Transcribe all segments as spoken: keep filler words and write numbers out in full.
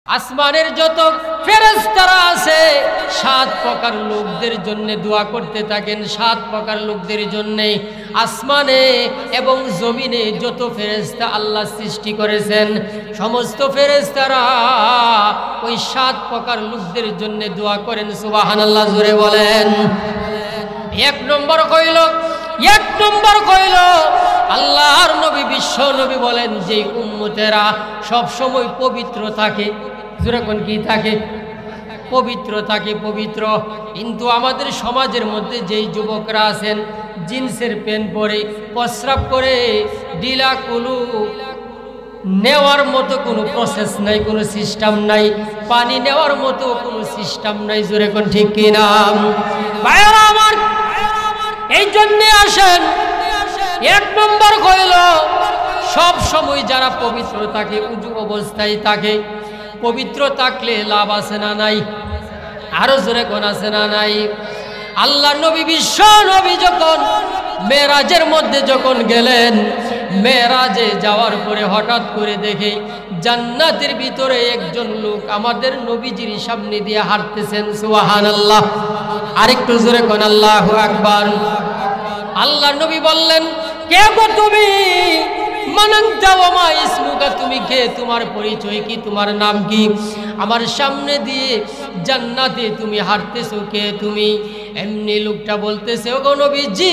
আসমানের যত ফেরেশতারা আছে সাত প্রকার লোকদের জন্য দোয়া করতে থাকেন। সাত প্রকার লোকদের জন্য আসমানে এবং জমিনে যত ফেরেশতা আল্লাহ সৃষ্টি করেছেন সমস্ত ফেরেশতারা ওই সাত প্রকার লোকদের জন্য দোয়া করেন। সুবহানাল্লাহ জোরে বলেন। এক নম্বর কইল এক নম্বর কইল আল্লাহর নবী বিশ্ব নবী বলেন যে উম্মতেরা সব সময় পবিত্র থাকে। জোরে কোন কি থাকে? পবিত্র থাকে, পবিত্র। কিন্তু আমাদের সমাজের মধ্যে যেই যুবকরা আছেন জিন্সের প্যান্ট পরে প্রস্রাব করে ডিলা কুলু নেওয়ার মতো কোনো প্রসেস নাই, কোনো সিস্টেম নাই, পানি নেওয়ার মতো কোনো সিস্টেম নাই। জোরে কোন ঠিক কিনা? ভাইরা আমার, এই জন্যে আসেন এক নম্বর কইল সব সময় যারা পবিত্র থাকে উজু অবস্থায় থাকে। পবিত্র থাকলে লাভ আছে না নাই? আরো জোরে কোন আছে না নাই? আল্লাহ নবী বিশ্ব নবী যখন মেরাজের মধ্যে যখন গেলেন, মেরাজে যাওয়ার পরে হঠাৎ করে দেখে জান্নাতের ভিতরে একজন লোক আমাদের নবীজির সামনে দিয়ে হাঁটতেছেন। সুবহানাল্লাহ। আরেকটু জোরে কোন আল্লাহু আকবার। আল্লাহ নবী বললেন, কে গো তুমি? মানান্তা ওয়া মা ইসমুকা, তুমি কে? তোমার পরিচয় কি? তোমার নাম কি? আমার সামনে দিয়ে জান্নাতে তুমি হাঁটতেছো, কে তুমি? এমনি লোকটা বলতেছে, ও গো নবীজি,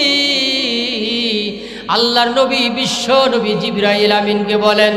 আল্লাহর নবী বিশ্ব নবী জিবরাইল আমিনকে বলেন,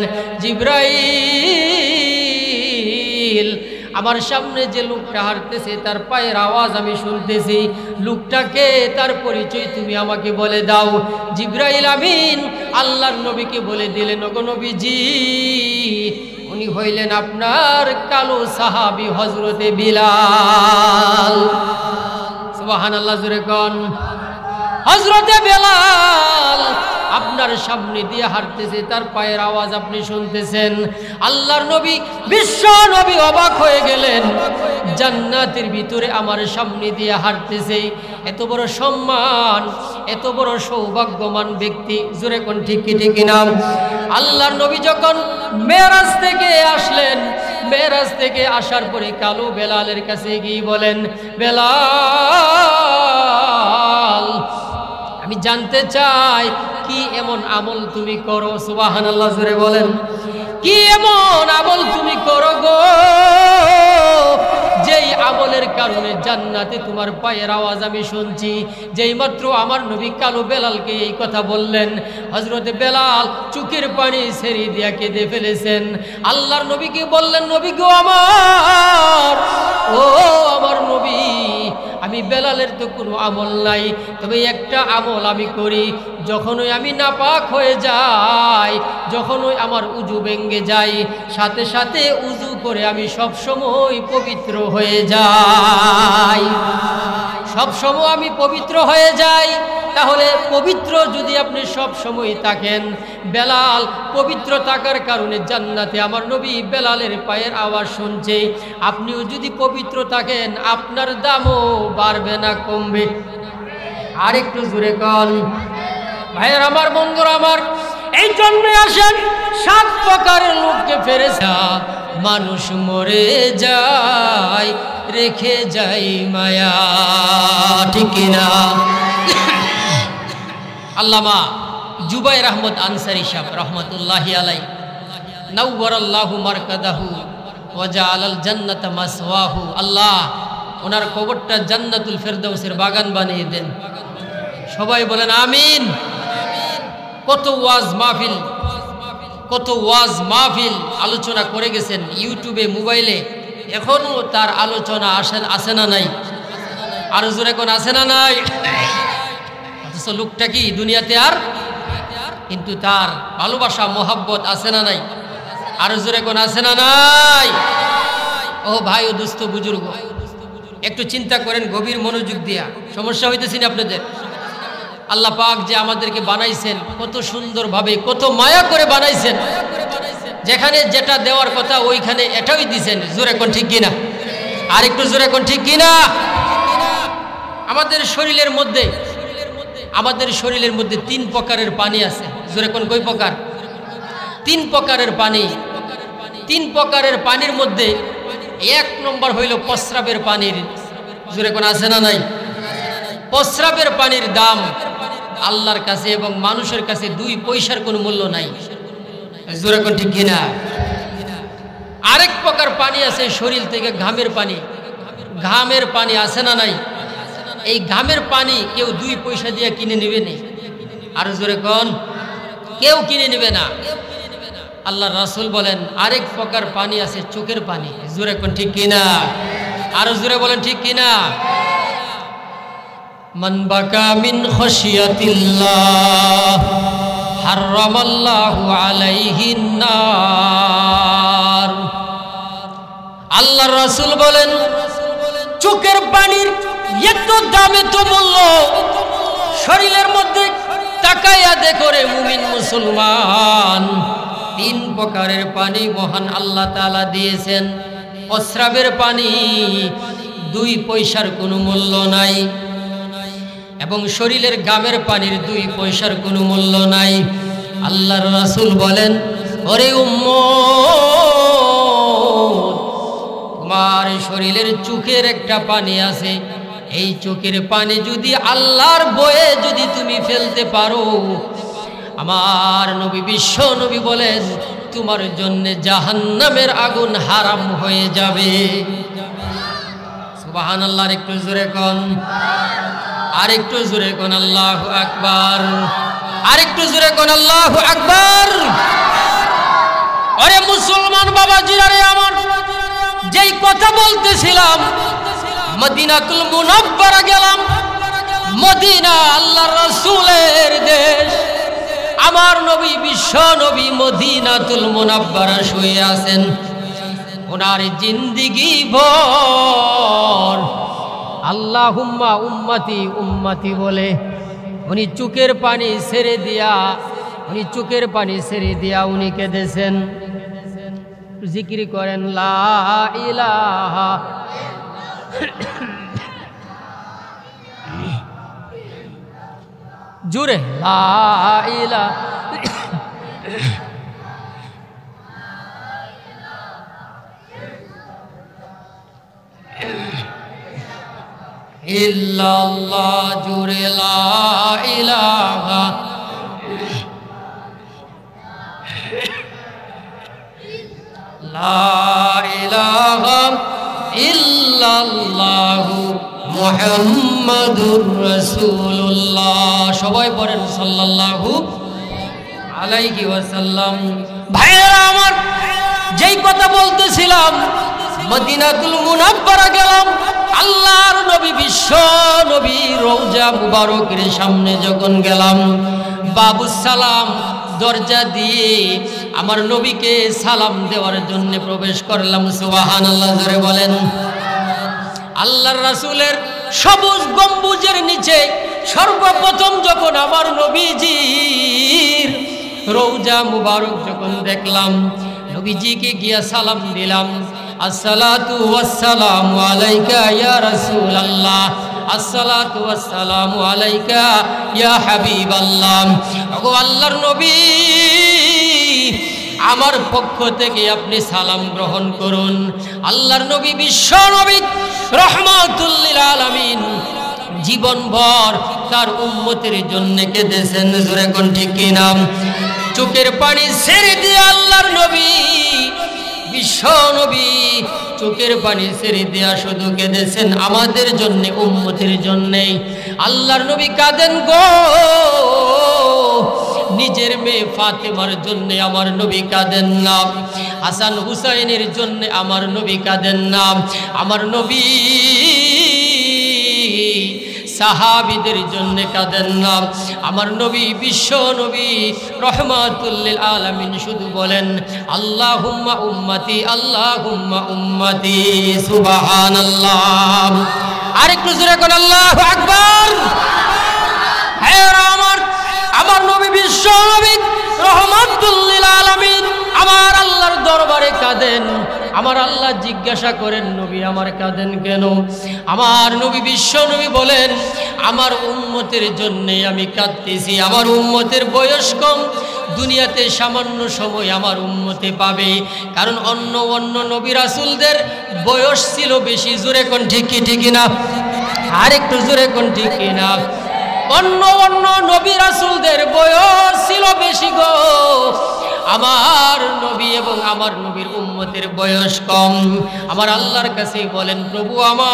জিবরাইল, আমার সামনে যে লোকটা হাঁটতেছে তার পায়ের আওয়াজ আমি শুনতেছি, লোকটাকে, তার পরিচয় তুমি আমাকে বলে দাও। জিবরাইল আমিন আল্লাহর নবীকে বলে দিলেন, ওগো নবীজি, উনি হইলেন আপনার কালো সাহাবী হযরতে বিলাল। সুবহানাল্লাহ জোরে কোন। হযরতে বিলাল আপনার সামনে দিয়ে হাঁটতেছে, তার পায়ের আওয়াজ আপনি শুনতেছেন। আল্লাহর নবী বিশ্ব নবী অবাক হয়ে গেলেন, জান্নাতের ভিতরে আমার সামনে দিয়ে হাঁটতেছে, এত বড় সম্মান, এত বড় সৌভাগ্যবান ব্যক্তি। জোরে কোন ঠিক কি ঠিক না? আল্লাহর নবী যখন মেরাজ থেকে আসলেন, মেরাজ থেকে আসার পরে কালো বেলালের কাছে গিয়ে বলেন, বেলাল, আমি জানতে চাই কি এমন আমল তুমি করো? সুবহানাল্লাহ জোরে বলেন। কি এমন আমল তুমি করো গো, যেই আমলের কারণে জান্নাতে তোমার পায়ের আওয়াজ আমি শুনছি? যেই মাত্র আমার নবী কালো বেলালকে এই কথা বললেন, হযরতে বেলাল চোখের পানি ছেড়ে দিয়া কেঁদে ফেলেছেন। আল্লাহর নবীকে বললেন, নবী গো আমার, ও আমার নবী, আমি বেলালের তো কোনো আমল নাই, তবে একটা আমল আমি করি, যখনই আমি নাপাক হয়ে যাই, যখনই আমার উজু ভেঙে যায়, সাথে সাথে উজু করে আমি সব সময় পবিত্র হয়ে যাই, সব সময় আমি পবিত্র হয়ে যাই। তাহলে পবিত্র যদি আপনি সব সময় থাকেন, বেলাল পবিত্র থাকার কারণে জান্নাতে আমার নবী বেলালের পায়ের আওয়াজ শুনছে, আপনিও যদি পবিত্র থাকেন আপনার দামও বাড়বে না কমবে? আর একটু জোরে কন। ভাইয়ের আমার, বন্ধুরা আমার, এই জন্য আসেন সাত প্রকারের লোককে ফেরেশতা মানুষ মরে যায় রেখে যাই মায়া, ঠিক কিনা? আল্লামা জুবাইর আহমদ আনসারী সাহেব রহমতুল্লাহি আলাই, নাওয়ারাল্লাহু মারকাদাহু ওয়া জাআলাল জান্নাতা মাসওয়াহু, আল্লাহ ওনার কবরটা জান্নাতুল ফেরদাউসের বাগান বানিয়ে দেন। সবাই বলেন আমিন। কত ওয়াজ মাহফিল, কত ওয়াজ মাহফিল আলোচনা করে গেছেন ইউটিউবে, মোবাইলে, এখনো তার আলোচনা আসেন আসে না নাই? আরো জোরে কোন আছে না নাই? অথচ লোকটা কি দুনিয়াতে আর, কিন্তু তার ভালোবাসা মোহাব্বত আছে না নাই? আরো জোরে কোন আছে না নাই? ও ভাই ও দুস্থ বুজুর্গ, একটু চিন্তা করেন গভীর মনোযোগ দিয়া। সমস্যা হইতেছি না আপনাদের? আল্লাহ পাক যে আমাদেরকে বানাইছেন কত সুন্দরভাবে, কত মায়া করে বানাইছেন, যেখানে যেটা দেওয়ার কথা ওইখানে এটাই দিছেন। জোরে কোন ঠিক কিনা? আর একটু জোরে কোন ঠিক কিনা? আমাদের শরীরের মধ্যে, আমাদের শরীরের মধ্যে তিন প্রকারের পানি আছে। জোরে কোন কয় প্রকার? তিন প্রকারের পানি। তিন প্রকারের পানির মধ্যে এক নম্বর হইল প্রস্রাবের পানির, জোরে কোন আছে না নাই? প্রস্রাবের পানির দাম আল্লাহর কাছে এবং মানুষের কাছে দুই পয়সার কোনো মূল্য নাই, জোরে কোন ঠিক কিনা? আরেক প্রকার পানি আছে শরীর থেকে ঘামের পানি, ঘামের পানি আছে না নাই? এই ঘামের পানি কেউ দুই পয়সা দিয়ে কিনে নেবে না, আর জোরে কোন কেউ কিনে নেবে না। আল্লাহ রাসূল বলেন আরেক প্রকার পানি আছে চোখের পানি, জোরে কোন ঠিক কিনা? আর জোরে বলেন ঠিক কিনা? মান বাকা মিন খাশিয়াতিল্লাহ হারামাল্লাহু আলাইহিন নার। আল্লাহ রাসূল বলেন চোখের পানির এত দাম এত মূল্য, শরীরের মধ্যে তাকায়া দেখো রে মুমিন মুসলমান, তিন প্রকারের পানি মহান আল্লাহ তাআলা দিয়েছেন। প্রস্রাবের পানি দুই পয়সার কোনো মূল্য নাই, এবং শরীরের ঘামের পানির দুই পয়সার কোনো মূল্য নাই। আল্লাহর রাসূল বলেন ওরে উম্মত, তোমার শরীরের চোখের একটা পানি আছে, এই চোখের পানি যদি আল্লাহর বয়ে যদি তুমি ফেলতে পারো, আমার নবী বিশ্ব নবী বলেন তোমার জন্য জাহান্নামের আগুন হারাম হয়ে যাবে। সুবহানাল্লাহ। একটু জোরে কোন, আর একটু জোরে কোন আল্লাহু আকবার, আর একটু জোরে কোন আল্লাহু আকবার। আরে মুসলমান বাবাজিরা রে আমার, যেই কথা বলতেছিলাম মদিনাতুল মুনাব্বারা গেলাম, মদিনা আল্লাহর রাসূলের দেশ, আমার নবী বিশ্ব নবী মদিনাতুল মুনাব্বারা শুয়ে আছেন। ওনার জিন্দেগি ভর আল্লাহুম্মা উম্মতি উম্মতি বলে উনি চোখের পানি ছেড়ে দিয়া, উনি চোখের পানি ছেড়ে দিয়া উনি কেঁদেছেন। জিকির করেন লা ইলাহা জুরে লা ইলাহা ইল্লাল্লাহ, জুরে লা ইলাহা লা ইলাহা ইল্লাল্লাহু মুহাম্মাদুর রাসূলুল্লাহ। সবাই পড়েন সাল্লাল্লাহু আলাইহি ওয়াসাল্লাম। ভাইরা আমার, যেই কথা বলতেছিলাম মদিনাতুল মুনাব্বারা গেলাম, আল্লাহর নবী বিশ্ব নবী রওজা মুবারকের সামনে যখন গেলাম, বাবু সালাম দরজা দিয়ে আমার নবীকে সালাম দেওয়ার জন্য প্রবেশ করলাম। সুবহানাল্লাহ, জোরে বলেন। আল্লাহর রাসূলের সবুজ গম্বুজের নিচে সর্বপ্রথম যখন আমার নবীজির রওজা মুবারক যখন দেখলাম, নবীজিকে গিয়া সালাম দিলাম। আসসালাতু ওয়াসসালামু আলাইকা ইয়া রাসূলুল্লাহ, আসসালাতু ওয়াসসালামু আলাইকা ইয়া হাবিবাল্লাহ। ওগো আল্লাহর নবী, আমার পক্ষ থেকে আপনি সালাম গ্রহণ করুন। আল্লাহর নবী বিশ্ব নবী রহমাতুল লিল আলামিন জীবনভর তার উম্মতের জন্য কেঁদেছেন, জোরে কোন ঠিক কিনা? চোখের পানি ছেড়ে দিয়ে আল্লাহর নবী বিশ্ব নবী চোখের পানি ছেড়ে দেয়া শুধু কেঁদেছেন আমাদের জন্য, উম্মতের জন্যে। আল্লাহর নবী কাঁদেন গো, নিজের মেয়ে ফাতেমার জন্য আমার নবী কাঁদেন না, হাসান হুসাইনের জন্য আমার নবী কাঁদেন না, আমার নবী সাহাবীদের জন্য কাঁদেন না, আমার নবী বিশ্ব নবী রহমাতুল লিল আলামিন শুধু বলেন আল্লাহুম্মা উম্মতি, আল্লাহুম্মা উম্মতি। সুবহানাল্লাহ। আরেকটু জোরে কোন আল্লাহু আকবার। হে আমার, আমার নবী বিশ্ব নবী রহমাতুল লিল আলামিন আমার আল্লাহর দরবারে কাঁদেন, আমার আল্লাহ জিজ্ঞাসা করেন নবী আমার কাঁদেন কেন? আমার নবী বিশ্ব নবী বলেন আমার উম্মতের জন্যে আমি কাঁদতেছি। আমার উম্মতের বয়স কম, দুনিয়াতে সামান্য সময় আমার উম্মতে পাবে, কারণ অন্য অন্য নবী রাসূলদের বয়স ছিল বেশি। জোরে কোন ঠিক কি ঠিক না? আর একটু জোরে কোন ঠিক কি না? অন্য অন্য নবী রাসূলদের বয়স ছিল বেশি গো, আমার নবী এবং আমার নবীর উম্মতের বয়স কম। আমার আল্লাহর কাছে বলেন প্রভু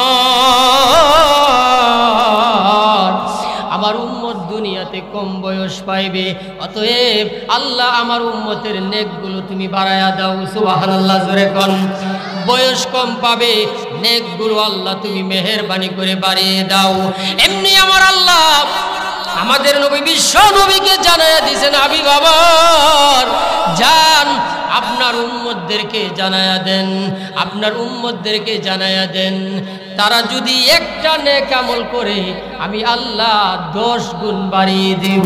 আমার আমার উম্মত দুনিয়াতে কম বয়স পাইবে, অতএব আল্লাহ আমার উম্মতের নেকগুলো তুমি বাড়ায়া দাও। সুবহানাল্লাহ জোরে কোন। বয়স কম পাবে, নেকগুলো আল্লাহ তুমি মেহেরবানি করে বাড়িয়ে দাও। এমনি আমার আল্লাহ আমাদের নবী বিশ্ব নবীকে জানায়া দিয়েছেন হাবিব আমার জান আপনার উম্মতদেরকে জানায়া দেন, আপনার উম্মতদেরকে জানায়া দেন, তারা যদি একটা নেক আমল করে আমি আল্লাহ দশ গুণ বাড়িয়ে দিব।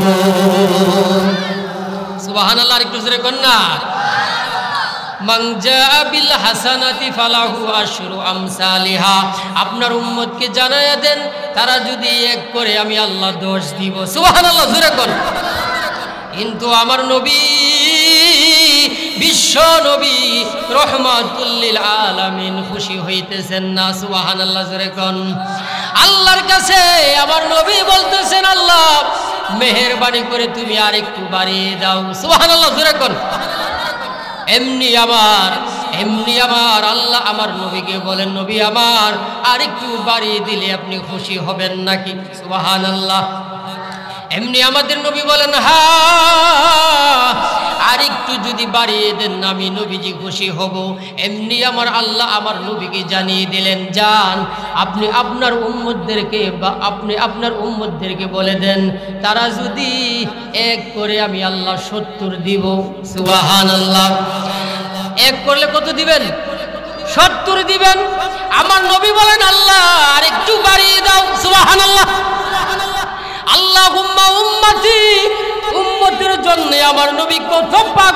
সুবহানাল্লাহ একটু জোরে কোন না। মান জাআ বিল হাসানাতি ফালাহু আশরু আমসালিহা, আপনার উম্মতকে জানায়া দেন তারা যদি এক করে আমি আল্লাহ দশ দিব। সুবহানাল্লাহ জোরে কোন। কিন্তু আমার নবী বিশ্ব নবী রহমাতুল লিল আলামিন খুশি হইতেছেন না। সুবহানাল্লাহ জোরে কোন। আল্লাহর কাছে আমার নবী বলতেছেন আল্লাহ মেহেরবানি করে তুমি আরেকটু বাড়িয়ে দাও। সুবহানাল্লাহ জোরে কোন। এমনি আমার এমনি আমার আল্লাহ আমার নবীকে বলেন নবী আমার আরেকটু বাড়িয়ে দিলে আপনি খুশি হবেন নাকি? সুবহানাল্লাহ। এমনি আমাদের নবী বলেন হ্যাঁ আরেকটু যদি বাড়িয়ে দেন আমি নবীজি খুশি হব। এমনি আমার আল্লাহ আমার নবীকে জানিয়ে দিলেন যান আপনি আপনার উম্মতদেরকে বা আপনি আপনার উম্মতদেরকে বলে দেন তারা যদি এক করে আমি আল্লাহ সত্তর দিব। সুবহানাল্লাহ। এক করলে কত দিবেন? সত্তর দিবেন। আমার নবী বলেন আল্লাহ আরেকটু বাড়িয়ে দাও। সুবহানাল্লাহ। আল্লাহুম্মা উম্মতি, উম্মতের জন্য আমার নবী কত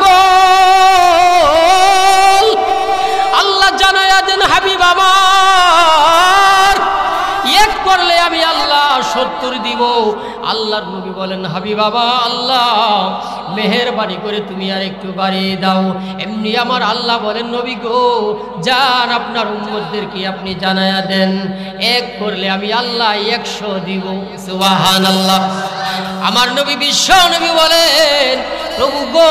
পাগল। আল্লাহ জানায়া দেন হাবিব আমার এক করলে আমি আল্লাহ সত্তর দিব। আল্লাহর নবী বলেন হাবিব বাবা আল্লাহ মেহেরবানি করে তুমি আর একটু বাড়িয়ে দাও। এমনি আমার আল্লাহ বলেন নবী গো যান আপনার উম্মতদেরকে আপনি জানায়া দেন এক করলে আমি আল্লাহ একশো দিব। সুবহানাল্লাহ। আমার নবী বিশ্ব নবী বলেন প্রভু গো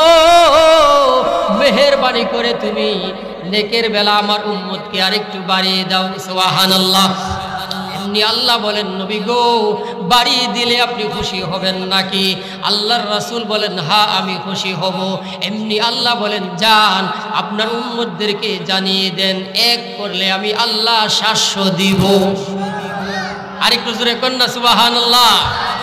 মেহেরবানি করে তুমি নেকের বেলা আমার উম্মতকে আরেকটু বাড়িয়ে দাও। সুবহানাল্লাহ। এমনি আল্লাহ বলেন নবী গো বাড়িয়ে দিলে আপনি খুশি হবেন নাকি? আল্লাহর রাসূল বলেন হ্যাঁ আমি খুশি হব। এমনি আল্লাহ বলেন যান আপনার উম্মতদেরকে জানিয়ে দেন এক করলে আমি আল্লাহ সাতশো দিব। আরেকটু জোরে কন্যা সুবহানাল্লাহ।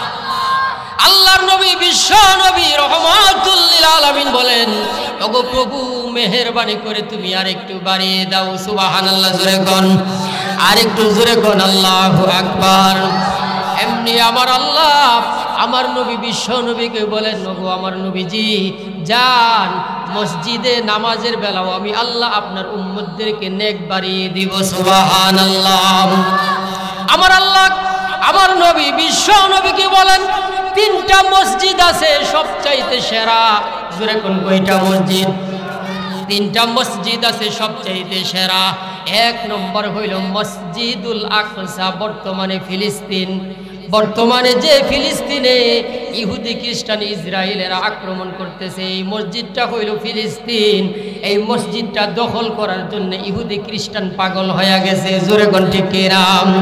আল্লাহর নবী বিশ্ব নবী রহমাতুল লিল আলামিন বলেন ওগো প্রভু মেহেরবানি করে তুমি আরেকটু বাড়িয়ে দাও। সুবহানাল্লাহ জোরে কোন। আরেকটু জোরে কোন আল্লাহু আকবার। এমনি আমার আল্লাহ আমার নবী বিশ্ব নবীকে বলেন নগো আমার নবীজি যান মসজিদে নামাজের বেলাও আমি আল্লাহ আপনার উম্মতদেরকে নেক বাড়িয়ে দিব। সুবহানাল্লাহ। আমার আল্লাহ আমার নবী বিশ্ব নবীকে বলেন তিনটা মসজিদ আছে সবচাইতে সেরা। জোরে কোন কয়টা মসজিদ? তিনটা মসজিদ আছে সবচাইতে সেরা। এক নম্বর হইল মসজিদুল আকসা, বর্তমানে ফিলিস্তিন। বর্তমানে যে ফিলিস্তিনে ইহুদি খ্রিস্টান ইসরায়েলেরা আক্রমণ করতেছে এই মসজিদটা হইল ফিলিস্তিন। এই মসজিদটা দখল করার জন্য ইহুদি খ্রিস্টান পাগল হয়ে গেছে। জোরে কোন ঠিক কিনা?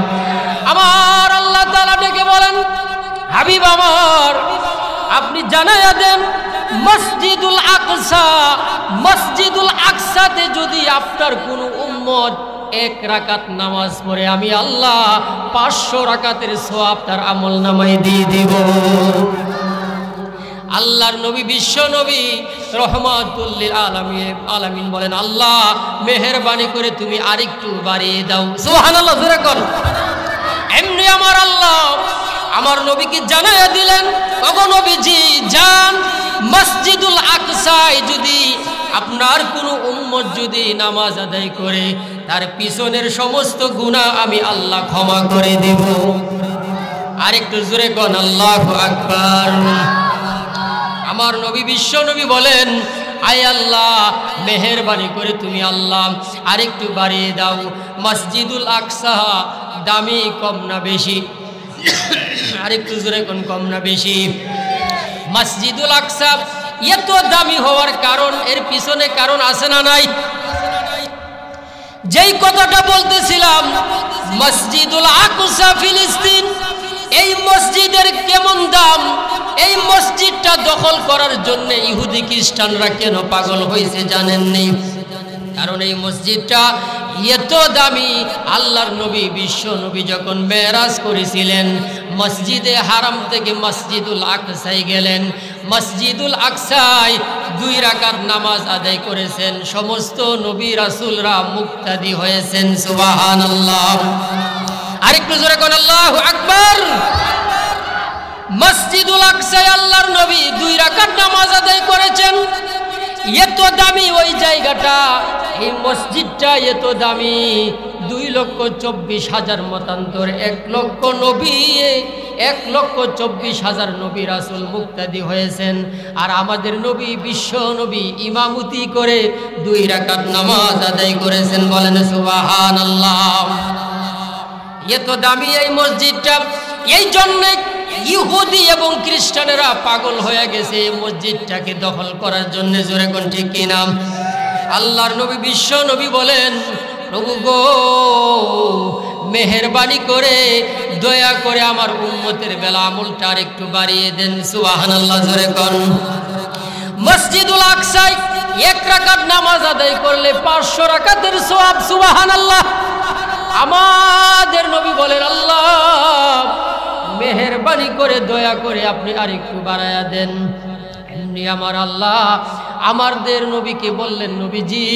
আমার আল্লাহ তাআলা ডেকে বলেন হাবিব আমার আপনি জানায়া দেন মসজিদুল আকসা, মসজিদুল আকসাতে যদি আপনার কোন উম্মত এক রাকাত নামাজ পড়ে আমি আল্লাহ পাঁচশো রাকাতের সওয়াব তার আমল নামায় দিয়ে দিব। আল্লাহর নবী বিশ্ব নবী রহমাতুল লিল আলামিন আলামিন বলেন আল্লাহ মেহেরবানি করে তুমি আরেকটু বাড়িয়ে দাও। সুবহানাল্লাহ জোরে কোন। এমনি আমার আল্লাহ আমার নবীকে জানায়া দিলেন ওগো নবীজি যান মসজিদুল আকসায় যদি আপনার কোনো উম্মত যদি নামাজ আদায় করে তার পিছনের সমস্ত গুনাহ আমি আল্লাহ ক্ষমা করে দেব। আরেকটু জোরে কোন আল্লাহু আকবার। আমার নবী বিশ্ব নবী বলেন, আয় আল্লাহ মেহেরবানি করে তুমি আল্লাহ আরেকটু বাড়িয়ে দাও। মসজিদুল আকসা দামি কম না বেশি? আরেকটু জোরে কোন কম না বেশি? মসজিদুল আকসা এত দামি হওয়ার কারণ, এর পিছনে কারণ আছে না নাই? যেই কথাটা বলতেছিলাম, মসজিদুল আকসা ফিলিস্তিন, এই মসজিদের কেমন দাম, এই মসজিদটা দখল করার জন্য ইহুদি খ্রিস্টানরা কেন পাগল হয়েছে জানেননি? কারণ এই মসজিদটা এত দামি। আল্লাহর নবী বিশ্ব নবী যখন মেরাজ করেছিলেন, মসজিদে হারাম থেকে মসজিদুল আকসায় গেলেন। মসজিদুল আকসায় দুই রাকাত নামাজ আদায় করেছেন। সমস্ত নবী রাসূলরা মুক্তাদি হয়েছেন। সুবহানাল্লাহ। আরেকটু জোরে কোন আল্লাহু আকবার। মসজিদুল আকসায় আল্লাহর নবী দুই রাকাত নামাজ আদায় করেছেন। এত দামি ওই জায়গাটা, এই মসজিদটা এত দামি। দুই লক্ষ চব্বিশ হাজার মতান্তর, এক লক্ষ নবী, এক লক্ষ চব্বিশ হাজার নবী রাসূল মুক্তাদি হয়েছেন। আর আমাদের নবী বিশ্ব নবী ইমামতি করে দুই রাকাত নামাজ আদায় করেছেন। বলেন সুবহানাল্লাহ। এত দামি এই মসজিদটা, এই জন্যে ইহুদি এবং খ্রিস্টানেরা পাগল হয়ে গেছে এই মসজিদটাকে দখল করার জন্য। জোরে কোন ঠিক কিনা? আল্লাহর নবী বিশ্ব নবী বলেন, প্রভু গো মেহেরবানি করে দয়া করে আমার উম্মতের বেলা আমলটা আর একটু বাড়িয়ে দেন। সুবহানাল্লাহ। জোরে কোন। মসজিদুল আকসায় এক রাকাত নামাজ আদায় করলে পাঁচশো রাকাতের সওয়াব। সুবহানাল্লাহ। আমাদের নবী বলেন, আল্লাহ মেহেরবানি করে দয়া করে আপনি আর একটু বাড়ায়া দেন। এমনি আমার আল্লাহ আমাদের নবীকে বললেন, নবীজি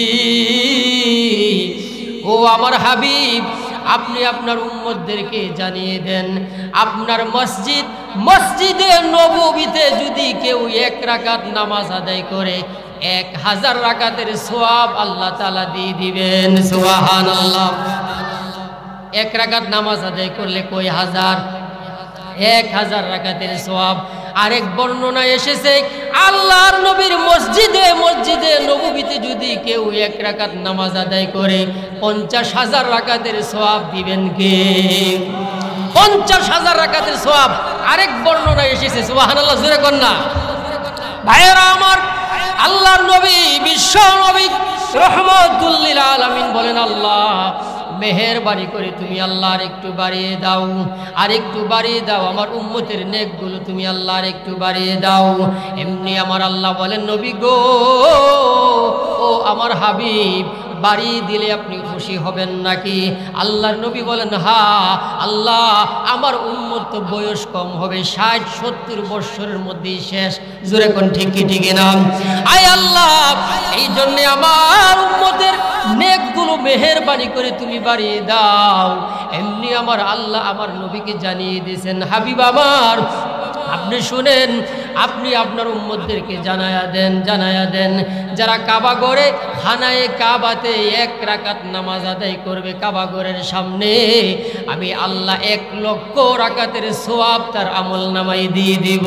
ও আমার হাবিব, আপনি আপনার উম্মতদেরকে জানিয়ে দেন, আপনার মসজিদ মসজিদে নববীতে যদি কেউ এক রাকাত নামাজ আদায় করে এক হাজার রাকাতের সওয়াব আল্লাহ তাআলা দিয়ে দিবেন। সুবহানাল্লাহ। এক রাকাত নামাজ আদায় করলে কয় হাজার? এক হাজার রাকাতের সওয়াব। আরেক বর্ণনা এসেছে, আল্লাহর নবীর মসজিদে মসজিদে নববীতে যদি কেউ এক রাকাত নামাজ আদায় করে পঞ্চাশ হাজার রাকাতের সওয়াব দিবেন কে? পঞ্চাশ হাজার রাকাতের সওয়াব। আরেক বর্ণনা এসেছে। সুবহানাল্লাহ। জোরে কোন না ভাইয়েরা আমার, আল্লাহর নবী বিশ্ব নবী রহমাতুল লিল আলামিন বলেন, আল্লাহ মেহেরবানি করে তুমি আল্লাহ আর একটু বাড়িয়ে দাও, আর একটু বাড়িয়ে দাও, আমার উম্মতের নেকগুলো তুমি আল্লাহ আর একটু বাড়িয়ে দাও। এমনি আমার আল্লাহ বলেন, নবী গো ও আমার হাবিব, বাড়িয়ে দিলে আপনি খুশি হবেন নাকি? আল্লাহর নবী বলেন, হা আল্লাহ আমার উম্মত তো বয়স কম হবে, ষাট সত্তর বৎসরের মধ্যেই শেষ। জোরে কোন ঠিক কি ঠিক না? আয় আল্লাহ এই জন্যে আমার উম্মতের নেকগুলো মেহেরবানি করে তুমি বাড়িয়ে দাও। এমনি আমার আল্লাহ আমার নবীকে জানিয়ে দিয়েছেন, হাবিব আমার আপনি শুনেন, আপনি আপনার উম্মতদেরকে জানায়া দেন, জানায়া দেন যারা কাবা ঘরে খানায়ে কাবাতে এক রাকাত নামাজ আদায় করবে কাবা ঘরের সামনে, আমি আল্লাহ এক লক্ষ রাকাতের সওয়াব তার আমল নামায় দিয়ে দিব।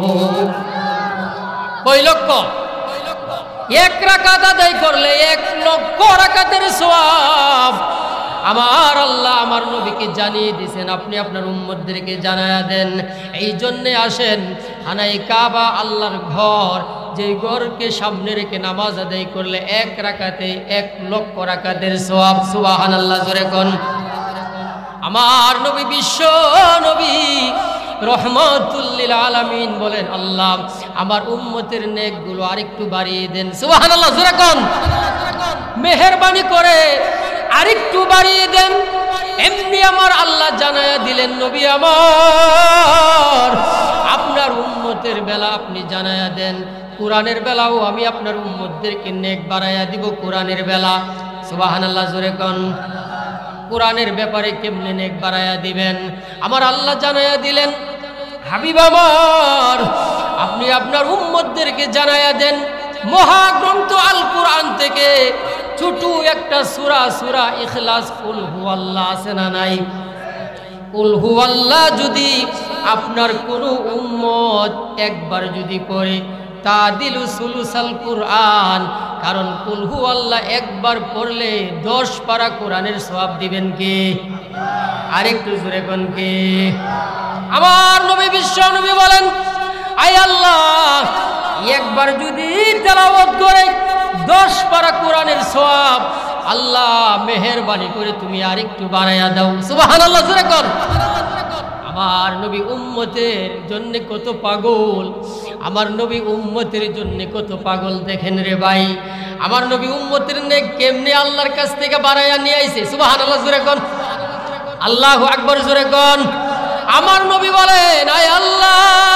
কয় লক্ষ? এক রাকাত আদায় করলে এক লক্ষ রাকাতের সওয়াব। আমার আল্লাহ আমার নবীকে জানিয়ে দিয়েছেন, আপনি আপনার উম্মতদেরকে জানায়া দেন। এই জন্যে আসেন, খানায়ে কাবা আল্লাহর ঘর, যে ঘরকে সামনে রেখে নামাজ আদায় করলে এক রাকাতে এক লক্ষ রাকাতের সওয়াব। সুবহানাল্লাহ। জোরে কোন। আমার নবী বিশ্ব নবী রহমাতুল লিল আলামিন বলেন, আল্লাহ আমার উম্মতের নেকগুলো আরেকটু বাড়িয়ে দেন। সুবহানাল্লাহ। জোরে কোন। মেহেরবানি করে আরেকটু বাড়িয়ে দেন। এমনি আমার আল্লাহ জানায়া দিলেন, নবী আমার আপনার উম্মতের বেলা আপনি জানায়া দেন, কোরআনের বেলাও আমি আপনার উম্মতদেরকে নেক বাড়াইয়া দিব কোরআনের বেলা। সুবহানাল্লাহ। জোরে কোন। কোরআনের ব্যাপারে কেমনে নেক বাড়াইয়া দিবেন আমার আল্লাহ জানায়া দিলেন, হাবিব আমার আপনি আপনার উম্মতদেরকে জানায়া দেন, মহাগ্রন্থ আল কুরআন থেকে ছোট একটা সূরা সূরা ইখলাস কুল হুয়াল্লাহ আছে না নাই? কুল হুয়াল্লাহ যদি আপনার কোনো উম্মত একবার যদি পড়ে তাদিলু সুলুসাল কুরআন, কারণ কুল হুয়াল্লাহ একবার পড়লে দশ পারা কোরআনের সওয়াব দিবেন কে? আরেকটু জোরে কোন কে? আমার নবী বিশ্ব নবী বলেন, আয় আল্লাহ, একবার যদি তেলাওয়াত করে দশ পারা কোরআনের সওয়াব, আল্লাহ মেহেরবানি করে তুমি আরেকটু বাড়াইয়া দাও। সুবহানাল্লাহ জোরে কোন। আমার নবী উম্মতের জন্য কত পাগল, আমার নবী উম্মতের জন্য কত পাগল দেখেন রে ভাই। আমার নবী উম্মতের নেক কেমনে আল্লাহর কাছ থেকে বাড়াইয়া নিয়ে আইছে। সুবহানাল্লাহ জোরে কোন, আল্লাহু আকবার জোরে কোন। আমার নবী বলেন, আয় আল্লাহ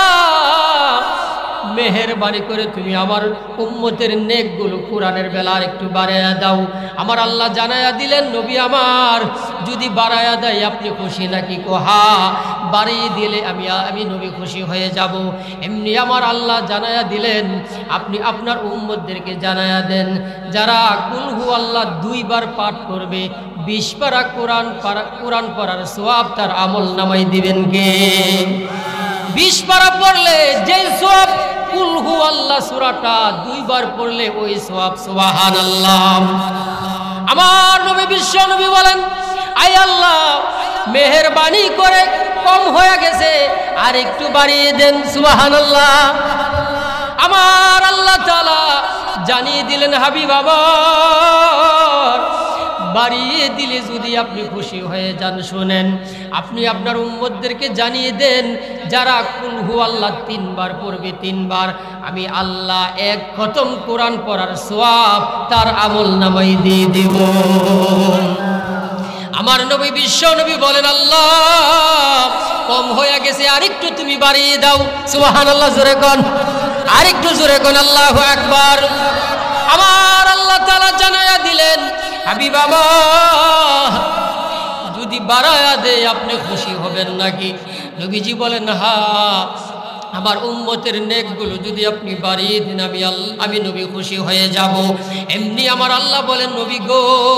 মেহেরবানি করে তুমি আমার উম্মতের নেকগুলো কোরআনের বেলা আর একটু বাড়াইয়া দাও। আমার আল্লাহ জানাইয়া দিলেন, নবী আমার যদি বাড়াইয়া দেয় আপনি খুশি নাকি? কোহা বাড়িয়ে দিলে আমি আমি নবী খুশি হয়ে যাব। এমনি আমার আল্লাহ জানাইয়া দিলেন, আপনি আপনার উম্মতদেরকে জানাইয়া দেন, যারা কুল হুয়াল্লাহ দুইবার পাঠ করবে বিশ পারা কোরআন পারা কোরআন পড়ার সওয়াব তার আমল নামাই দিবেন কে? বিশ পারা পড়লে যে সওয়াব কুল হুয়াল্লাহ সূরাটা দুইবার পড়লে ওই সওয়াব। সুবহানাল্লাহ। আমার নবী বিশ্ব নবী বলেন, আয় আল্লাহ মেহেরবানি করে কম হয়ে গেছে আর একটু বাড়িয়ে দেন। সুবহানাল্লাহ। আমার আল্লাহ তাআলা জানিয়ে দিলেন, হাবিব আমার বাড়িয়ে দিলে যদি আপনি খুশি হয়ে যান, শুনেন, আপনি আপনার উম্মতদেরকে জানিয়ে দেন, যারা কুল হুয়াল্লাহ তিনবার পড়বে, তিনবার আমি আল্লাহ এক খতম কোরআন পড়ার সওয়াব তার আমল নামাই দিয়ে দেব। আমার নবী বিশ্ব নবী বলেন, আল্লাহ কম হয়ে গেছে আরেকটু তুমি বাড়িয়ে দাও। সুবহানাল্লাহ জোরে কোন, আরেকটু জোরে কোন, আল্লাহু আকবার। আমার আল্লাহ তাআলা জানায়া দিলেন, হাবিব আমার যদি বাড়ায়া দেয় আপনি খুশি হবেন নাকি? নবীজি বলেন, হ্যাঁ, আমার উম্মতের নেকগুলো যদি আপনি বাড়িয়ে দেন আমি আল্লাহ আমি নবী খুশি হয়ে যাব। এমনি আমার আল্লাহ বলেন, নবী গো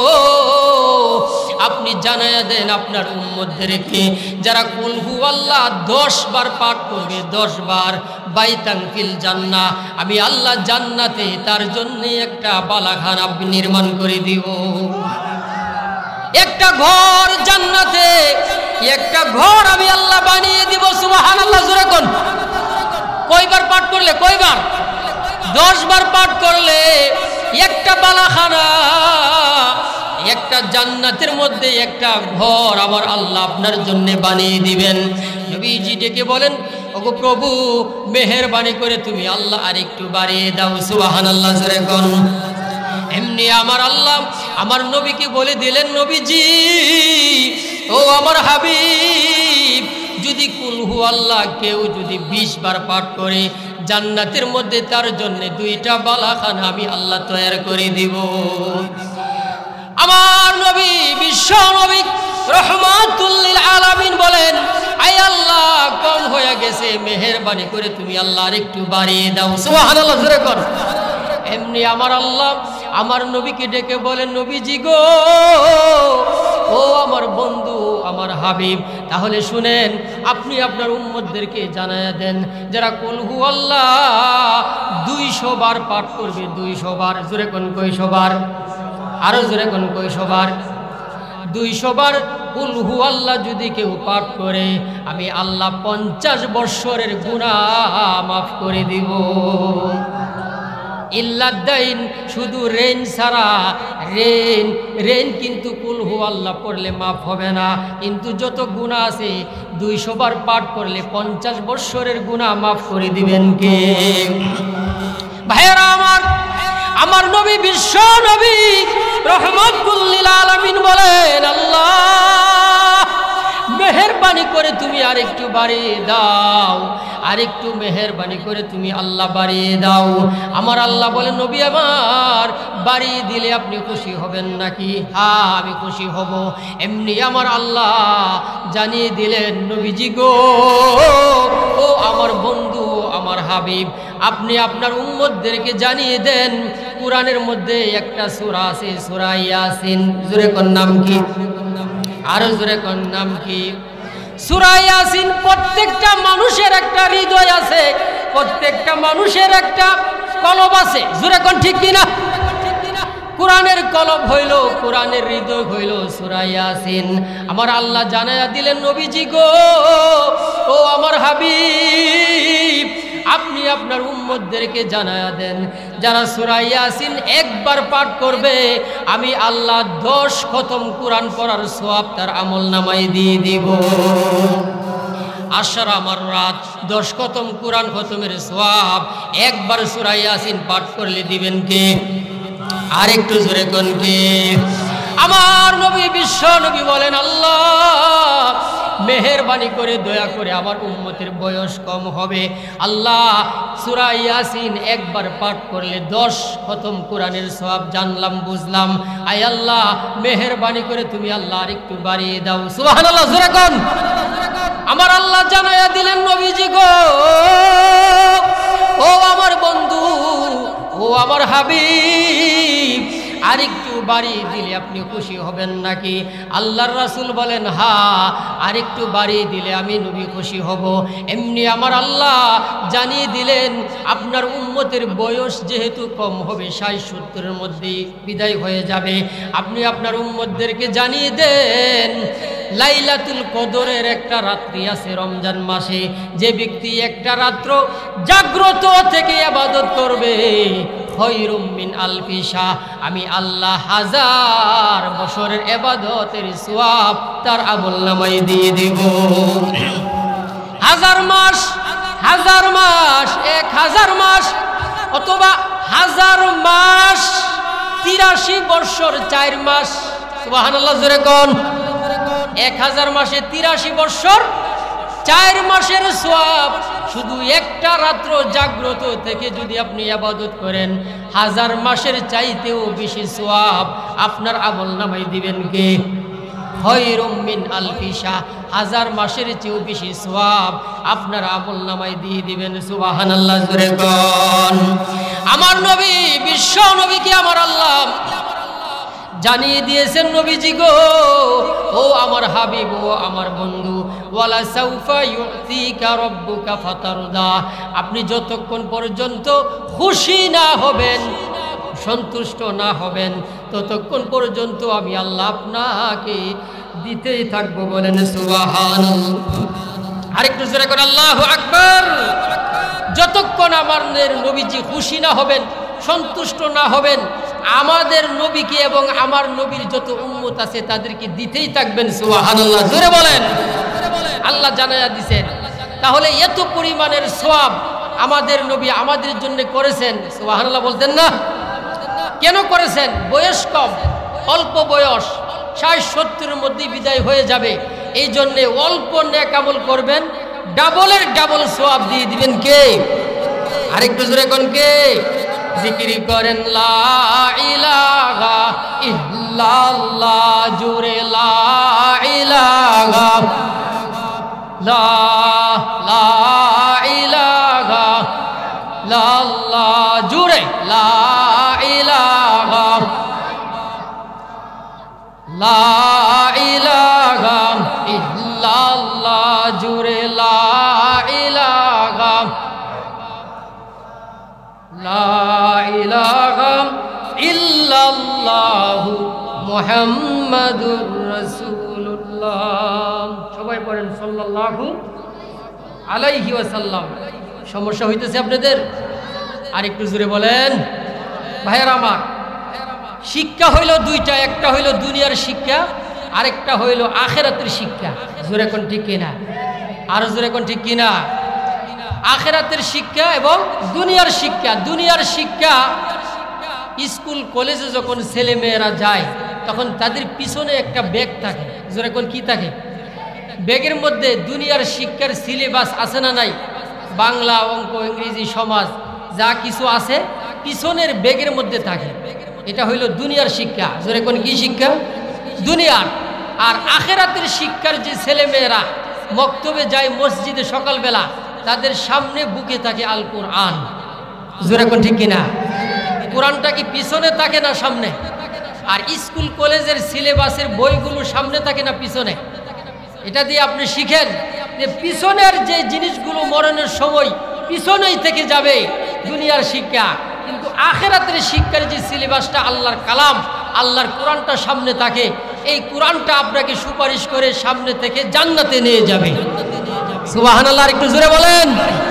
আপনি জানায়া দেন আপনার উম্মতদেরকে, যারা কুল হুয়াল্লাহ দশ বার পাঠ করবে, দশ বার বাইতান ফিল জান্নাহ, আমি আল্লাহ জান্নাতে তার জন্য একটা বালাখানা আপনি নির্মাণ করে দিব। একটা ঘর জান্নাতে, একটা ঘর আমি আল্লাহ বানিয়ে দিব। সুবহানাল্লাহ জোরে কোন। কয়বার পাঠ করলে? কয়বার? দশ বার পাঠ করলে একটা বালাখানা, একটা জান্নাতের মধ্যে একটা ঘর আমার আল্লাহ আপনার জন্য বানিয়ে দিবেন। নবীজি ডেকে বলেন, ওগো প্রভু মেহেরবানি করে তুমি আল্লাহ আর একটু বাড়িয়ে দাও। সুবহানাল্লাহ জোরে কোন। এমনি আমার আল্লাহ আমার নবীকে বলে দিলেন, নবীজি ও আমার হাবিব, যদি কুল হুয়াল্লাহ কেউ যদি বিশ বার পাঠ করে জান্নাতের মধ্যে তার জন্য দুইটা বালাখানা আমি আল্লাহ তৈরি করে দিব। আমার নবী বিশ্ব নবী রহমাতুল লিল আলামিন বলেন, আয় আল্লাহ কম হয়ে গেছে, মেহেরবানি করে তুমি আল্লাহ আর একটু বাড়িয়ে দাও। সুবহানাল্লাহ জোরে কর। এমনি আমার আল্লাহ আমার নবীকে ডেকে বলেন, নবীজি গো ও আমার বন্ধু আমার হাবিব, তাহলে শুনেন, আপনি আপনার উম্মতদেরকে জানায়া দেন, যারা কুল হুয়াল্লাহ দুইশো বার পাঠ করবে, দুইশো বার, জোরে কোন কয়শো বার? আরো জোরে কোন কয়শো বার? দুইশো বার কুল হুয়াল্লাহ যদি কেউ পাঠ করে আমি আল্লাহ পঞ্চাশ বৎসরের গুনাহ মাফ করে দিব। ইল্লাদাইন, শুধু রেন ছাড়া, রেন রেন কিন্তু কুল হুয়াল্লাহ পড়লে মাফ হবে না, কিন্তু যত গুনাহ আছে দুইশো বার পাঠ করলে পঞ্চাশ বৎসরের গুনাহ মাফ করে দিবেন কে? ভাইয়েরা আমার, আমার নবী বিশ্ব নবী রহমাতুল লিল আলামিন বলেন, আল্লাহ মেহেরবানি করে তুমি আরেকটু বাড়িয়ে দাও, আরেকটু মেহেরবানি করে তুমি আল্লাহ বাড়িয়ে দাও। আমার আল্লাহ বলেন, নবী আমার বাড়িয়ে দিলে আপনি খুশি হবেন নাকি? হ্যাঁ আমি খুশি হব। এমনি আমার আল্লাহ জানিয়ে দিলেন, নবীজি গো ও আমার বন্ধু আমার হাবিব, আপনি আপনার উম্মতদেরকে জানিয়ে দেন কুরআনের মধ্যে একটা সূরা আছে সূরা ইয়াসিন। জোরে কোন নাম কি? আরো জোরে কোন নাম কি? সূরা ইয়াসিন। প্রত্যেকটা মানুষের একটা হৃদয় আছে, প্রত্যেকটা মানুষের একটা কলব আছে। জোরে কোন ঠিক কিনা? কুরআনের কলব হইল, কুরআনের হৃদয় হইল সূরা ইয়াসিন। আমার আল্লাহ জানায়া দিলেন নবীজি গো, ও আমার হাবিব, আপনি আপনার উম্মতদেরকে জানায়া দেন যারা সূরা ইয়াসিন একবার পাঠ করবে আমি আল্লাহ দশ খতম কুরআন পড়ার সওয়াব তার আমলনামায় দিয়ে দিব। আশরা মাররাত দশ খতম কুরআন খতমের সওয়াব একবার সূরা ইয়াসিন পাঠ করলে দিবেন কে? আর একটু জোরে কোন কে? আমার নবী বিশ্ব নবী বলেন, আল্লাহ মেহেরবানি করে দয়া করে আমার উম্মতের বয়স কম হবে, আল্লাহ সূরা ইয়াসিন একবার পাঠ করলে দশ খতম কোরআনের সওয়াব জানলাম বুঝলাম, আয় আল্লাহ মেহেরবানি করে তুমি আল্লাহ আর একটু বাড়িয়ে দাও। সুবহানাল্লাহ, জোরে কোন। আমার আল্লাহ জানায়া দিলেন নবীজি গো, ও আমার বন্ধু, ও আমার হাবিব, আরেকটু বাড়িয়ে দিলে আপনি খুশি হবেন নাকি? আল্লাহর রাসূল বলেন, হ্যাঁ আরেকটু বাড়িয়ে দিলে আমি নবী খুশি হব। এমনি আমার আল্লাহ জানিয়ে দিলেন আপনার উম্মতের বয়স যেহেতু কম হবে, ষাট সত্তরের মধ্যেই বিদায় হয়ে যাবে, আপনি আপনার উম্মতদেরকে জানিয়ে দেন লাইলাতুল কদরের একটা রাত্রি আছে রমজান মাসে, যে ব্যক্তি একটা রাত্র জাগ্রত থেকে ইবাদত করবে খয়রুম মিন আলফি শাহ, আমি আল্লাহ হাজার বছরের ইবাদতের সওয়াব তার আমলনামায় দিয়ে দেব। হাজার মাস, হাজার মাস, এক হাজার মাস অথবা হাজার মাস, তিরাশি বছর চার মাস। সুবহানাল্লাহ, জোরে কোন। এক হাজার মাসে তিরাশি বছর চার মাসের সওয়াব শুধু একটা রাত্র জাগ্রত থেকে যদি আপনি ইবাদত করেন, হাজার মাসের চাইতেও বেশি সওয়াব আপনার আমলনামায় দিবেন কে? খয়রুম মিন আলফি শাহ, হাজার মাসের চেয়েও বেশি সওয়াব আপনার আমলনামায় দিয়ে দিবেন। সুবহানাল্লাহ, জোরে কোন। আমার নবী বিশ্ব নবীকে আমার আল্লাহ জানিয়ে দিয়েছেন নবীজি গো, ও আমার হাবিব, ও আমার বন্ধু, ওয়ালা সাউফা ইউতিকা রাব্বুকা ফাতারদা, আপনি যতক্ষণ পর্যন্ত খুশি না হবেন, সন্তুষ্ট না হবেন, ততক্ষণ পর্যন্ত আমি আল্লাহ আপনাকে দিতেই থাকবো। বলেন সুবহানাল্লাহ। আরেকটু জোরে করে আল্লাহু আকবার। যতক্ষণ আমার নবীজি খুশি না হবেন, সন্তুষ্ট না হবেন, আমাদের নবীকে এবং আমার নবীর যত উম্মত আছে তাদেরকে দিতেই থাকবেন। সুবহানাল্লাহ, জোরে বলেন। আল্লাহ জানায়া দিয়েছেন, তাহলে এত পরিমাণের সওয়াব আমাদের নবী আমাদের জন্য করেছেন। সুবহানাল্লাহ বলতেন না? কেন করেছেন? বয়স কম, অল্প বয়স, ষাট সত্তরের মধ্যেই বিদায় হয়ে যাবে, এই জন্যে অল্প নেক আমল করবেন, ডাবলের ডাবল সওয়াব দিয়ে দিবেন কে? আরেকটু জোরে কোন কে? জিকির করেন লা ইলাহা ইল্লাল্লাহ, জোরে লা ইলাহা, লা লা ইলাহা ইল্লাল্লাহ, জোরে লা ইলাহা, লা ইলাহা ইল্লাল্লাহ, জোরে লা ইলাহা, লা ইলাহা ইল্লাল্লাহু মুহাম্মাদুর রাসূলুল্লাহ। সবাই পড়েন সাল্লাল্লাহু আলাইহি ওয়াসাল্লাম। সমস্যা হইতেছে আপনাদের? আরেকটু জোরে বলেন। ভাইয়ের আমার, শিক্ষা হইল দুইটা, একটা হইল দুনিয়ার শিক্ষা, আরেকটা হইল আখিরাতের শিক্ষা। জোরে কোন ঠিক কিনা? আরো জোরে কোন ঠিক কিনা? আখিরাতের শিক্ষা এবং দুনিয়ার শিক্ষা। দুনিয়ার শিক্ষা, স্কুল কলেজে যখন ছেলে মেয়েরা যায় তখন তাদের পিছনে একটা ব্যাগ থাকে। জোরে কোন কি থাকে? ব্যাগের মধ্যে দুনিয়ার শিক্ষার সিলেবাস আছে না নাই? বাংলা, অঙ্ক, ইংরেজি, সমাজ যা কিছু আছে পিছনের ব্যাগের মধ্যে থাকে। এটা হইল দুনিয়ার শিক্ষা। জোরে কোন কি শিক্ষা? দুনিয়ার। আর আখিরাতের শিক্ষার যে ছেলে মেয়েরা মক্তবে যায় মসজিদে সকালবেলা, তাদের সামনে বুকে থাকে আল কোরআন। জোরে কোন ঠিক কিনা? কোরআনটা কি পিছনে থাকে না সামনে? আর স্কুল কলেজের সিলেবাসের বইগুলো সামনে থাকে না পিছনে? এটা দিয়ে আপনি শিখেন যে পিছনের যে জিনিসগুলো মরণের সময় পিছনেই থেকে যাবে দুনিয়ার শিক্ষা, কিন্তু আখিরাতের শিক্ষার যে সিলেবাসটা আল্লাহর কালাম, আল্লাহর কোরআনটা সামনে থাকে, এই কোরআনটা আপনাকে সুপারিশ করে সামনে থেকে জান্নাতে নিয়ে যাবে। সুবহানাল্লাহ, একটু জোরে বলেন।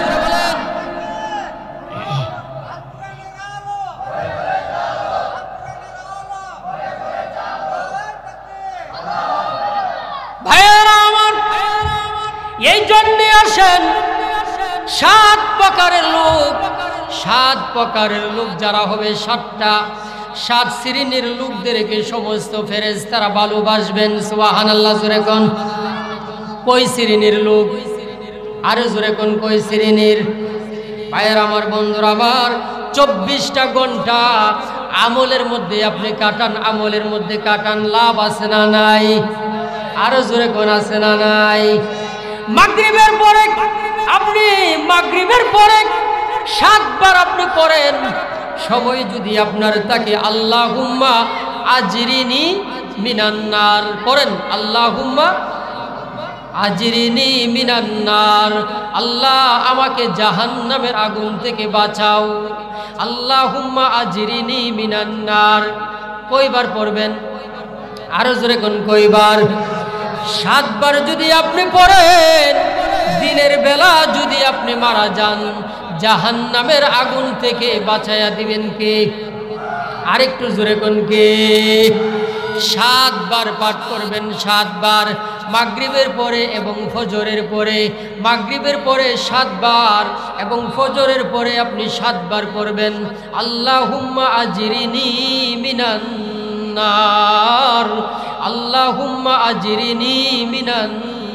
ভাইয়েরা আমার, এই জন্যে আসেন সাত প্রকারের লোক, সাত প্রকারের লোক যারা হবে, সাতটা সাত শ্রেণীর লোকদেরকে সমস্ত ফেরেশতারা ভালোবাসবেন। সুবহানাল্লাহ, জোরে কোন কই শ্রেণীর লোক? আরো জোরে কোন কই শ্রেণীর? ভাইয়েরা আমার, বন্ধুরা আমার, চব্বিশটা ঘন্টা আমলের মধ্যে আপনি কাটান, আমলের মধ্যে কাটান, লাভ আছে না নাই? আরো জোরে কোন আছে না নাই? মাগরিবের পরে আপনি মাগরিবের পরে সাতবার আপনি পড়েন, সময় যদি আপনার থাকে আল্লাহুম্মা আজরিনি মিনান নার পড়েন, আল্লাহুম্মা আজরিনি মিনান নার, আল্লাহ আমাকে জাহান্নামের আগুন থেকে বাঁচাও, আল্লাহুম্মা আজরিনি মিনান নার। কয়বার পড়বেন? আরো জোরে কোন কয়বার? সাতবার যদি আপনি পড়েন, দিনের বেলা যদি আপনি মারা যান, জাহান্নামের আগুন থেকে বাঁচাইয়া দিবেন কে? আরেকটু জোরে কোন কে? সাতবার পাঠ করবেন, সাতবার মাগরিবের পরে এবং ফজরের পরে। মাগরিবের পরে সাতবার এবং ফজরের পরে আপনি সাতবার পড়বেন, আল্লাহুম্মা আজরিনি মিনান নার, আল্লাহুম্মা আজরিনি মিনান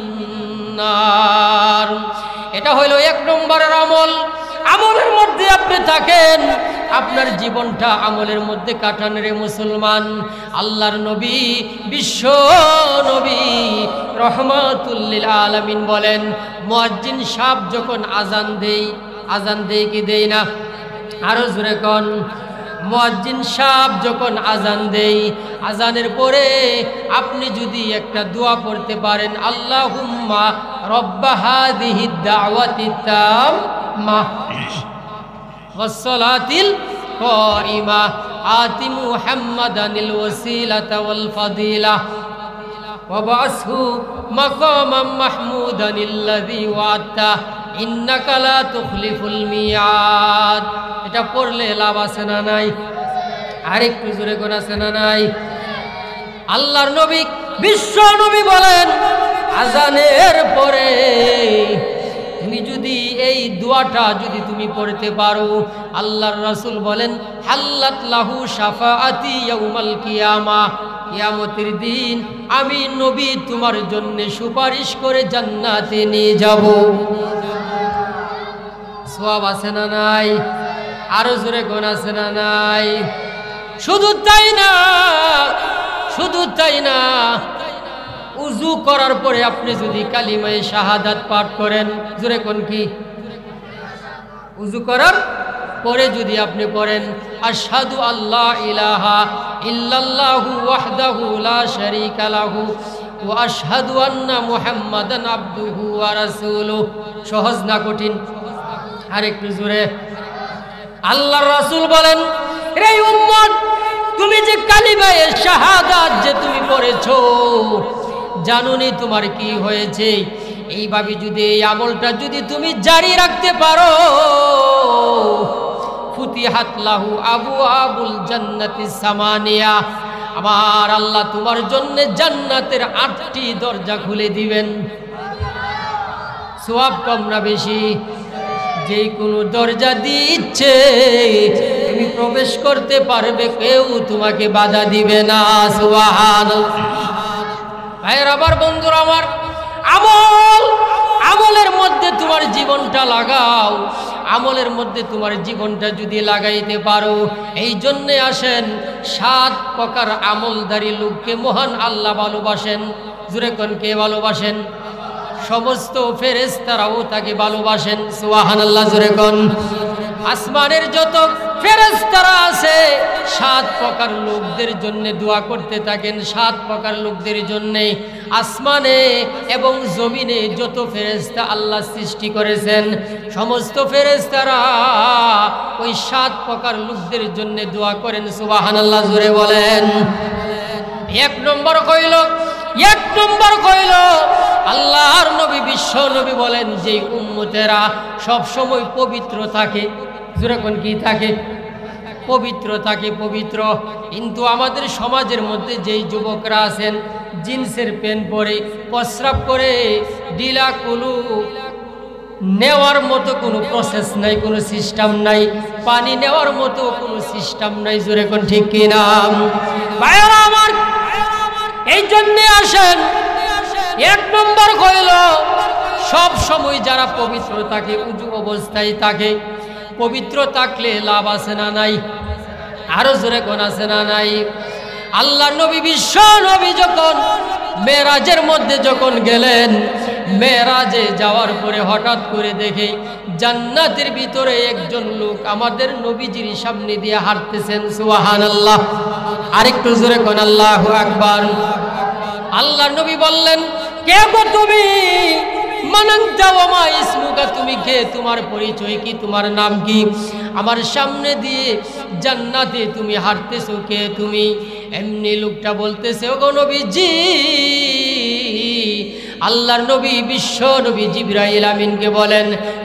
নার। এটা হইল এক নম্বরের আমল। আমলের মধ্যে আপনি থাকেন, আপনার জীবনটা আমলের মধ্যে কাটান রে মুসলমান। আল্লাহর নবী, বিশ্ব নবী রহমাতুল লিল আলামিন বলেন, মুয়াজ্জিন সাহেব যখন আজান দেই, আজান দেই কি দেই না? আরো জোরে কোন। মুয়াজ্জিন সাহেব যখন আজান দেই, আজানের পরে আপনি যদি একটা দোয়া পড়তে পারেন, আল্লাহুম্মা রব্বা হাযিহিদ দাওয়াতিত তাম্মা ওয়াস সালাতিল কাইমা আতি মুহাম্মাদানিল ওয়াসিলাতা ওয়াল ফাদিলা ওয়াবআসহু মাকামান মাহমুদানিল্লাযী ওয়া'আদতা ইন্নাকা লা তুখলিফুল মিয়াদ। এটা পড়লে লাভ আছে না নাই? আরেকটু জোরে কোন আছে না নাই? আল্লাহর নবী, বিশ্ব নবী বলেন, আজানের পরে তুমি যদি এই দোয়াটা যদি তুমি পড়তে পারো, আল্লাহর রাসূল বলেন, হাল্লাত লাহু শাফাআতি ইয়াউমাল কিয়ামা, কিয়ামতের দিন আমি নবী তোমার জন্য সুপারিশ করে জান্নাতে নিয়ে যাব। সওয়াব আছে না নাই? আরো জোরে কোন আছে না নাই? শুধু তাই না, শুধু তাই না, উযু করার পরে আপনি যদি কালিমায়ে শাহাদাত পাঠ করেন, জোরে কোন কি? উযু করার পরে যদি আপনি পড়েন, আশহাদু আল্লা ইলাহা ইল্লাল্লাহু ওয়াহদাহু লা শারীকা লাহু ওয়া আশহাদু আন্না মুহাম্মাদান আবদুহু ওয়া রাসূলুহু। সহজ না কঠিন? আরেকটু জোরে। আল্লাহর রাসূল বলেন, রে উম্মত, তুমি যে কালিমায়ে শাহাদাত যে তুমি পড়েছো, জানোনি তোমার কি হয়েছে? এইভাবে যদি এই আমলটা যদি তুমি জারি রাখতে পারো, ফুতিহাত লাহু আবওয়াবুল জান্নাতিস সামানিয়া, আমার আল্লাহ তোমার জন্য জান্নাতের আটটি দরজা খুলে দিবেন। সওয়াব কম না বেশি? যে কোনো দরজা দিচ্ছে তুমি প্রবেশ করতে পারবে, কেউ তোমাকে বাধা দিবে না। সুবহানাল্লাহ। ভাইয়ের আমার, বন্ধুরা আমার, আমল আমলের মধ্যে তোমার জীবনটা লাগাও। আমলের মধ্যে তোমার জীবনটা যদি লাগাইতে পারো, এই জন্যে আসেন সাত প্রকার আমলদারি লোককে মহান আল্লাহ ভালোবাসেন। জোরে কোন কে ভালোবাসেন? সমস্ত ফেরেশতারাও তাকে ভালোবাসেন। সুবহানাল্লাহ, জোরে কোন। আসমানের যত ফেরেশতারা আছে সাত প্রকার লোকদের জন্য দোয়া করতে থাকেন। সাত প্রকার লোকদের জন্য আসমানে এবং জমিনে যত ফেরেশতা আল্লাহ সৃষ্টি করেছেন সমস্ত ফেরেশতারা ওই সাত প্রকার লোকদের জন্য দোয়া করেন। সুবহানাল্লাহ, জোরে বলেন। এক নম্বর কইল এক নম্বর কইল আল্লাহর নবী বিশ্ব নবী বলেন যে উম্মতেরা সব সময় পবিত্র থাকে। জোরে কোন, কি থাকে? পবিত্র থাকে, পবিত্র। কিন্তু আমাদের সমাজের মধ্যে যেই যুবকরা আছেন জিন্সের প্যান্ট পরে প্রস্রাব করে ডিলা কুলু নেওয়ার মতো কোনো প্রসেস নাই, কোনো সিস্টেম নাই, পানি নেওয়ার মতো কোনো সিস্টেম নাই। জোরে কোন, ঠিক কিনা? ভাইরা আমার, এই জন্যে আসেন এক নম্বর কইল সব সময় যারা পবিত্র থাকে, উজু অবস্থায় থাকে। পবিত্র থাকলে লাভ আছে না নাই? আরো জোরে কোন, আছে না নাই? আল্লাহ নবী বিশ্ব নবী যখন মেরাজের মধ্যে যখন গেলেন, মেরাজে যাওয়ার পরে হঠাৎ করে দেখে জান্নাতের ভিতরে একজন লোক আমাদের নবীজির সামনে দিয়ে হাঁটতেছেন। সুবহানাল্লাহ, আরেকটু জোরে কোন আল্লাহু আকবার। আল্লাহ নবী বললেন, কে গো তুমি? মানান্তা ওয়া মা ইসমুকা, তুমি কে? তোমার পরিচয় কি? তোমার নাম কি? আমার সামনে দিয়ে জান্নাতে তুমি হাঁটতেছো, কে তুমি? এমনি লোকটা বলতেছে, ও গো নবীজি, আল্লাহর নবী বিশ্ব নবী জিবরাইল আমিনকে বলেন,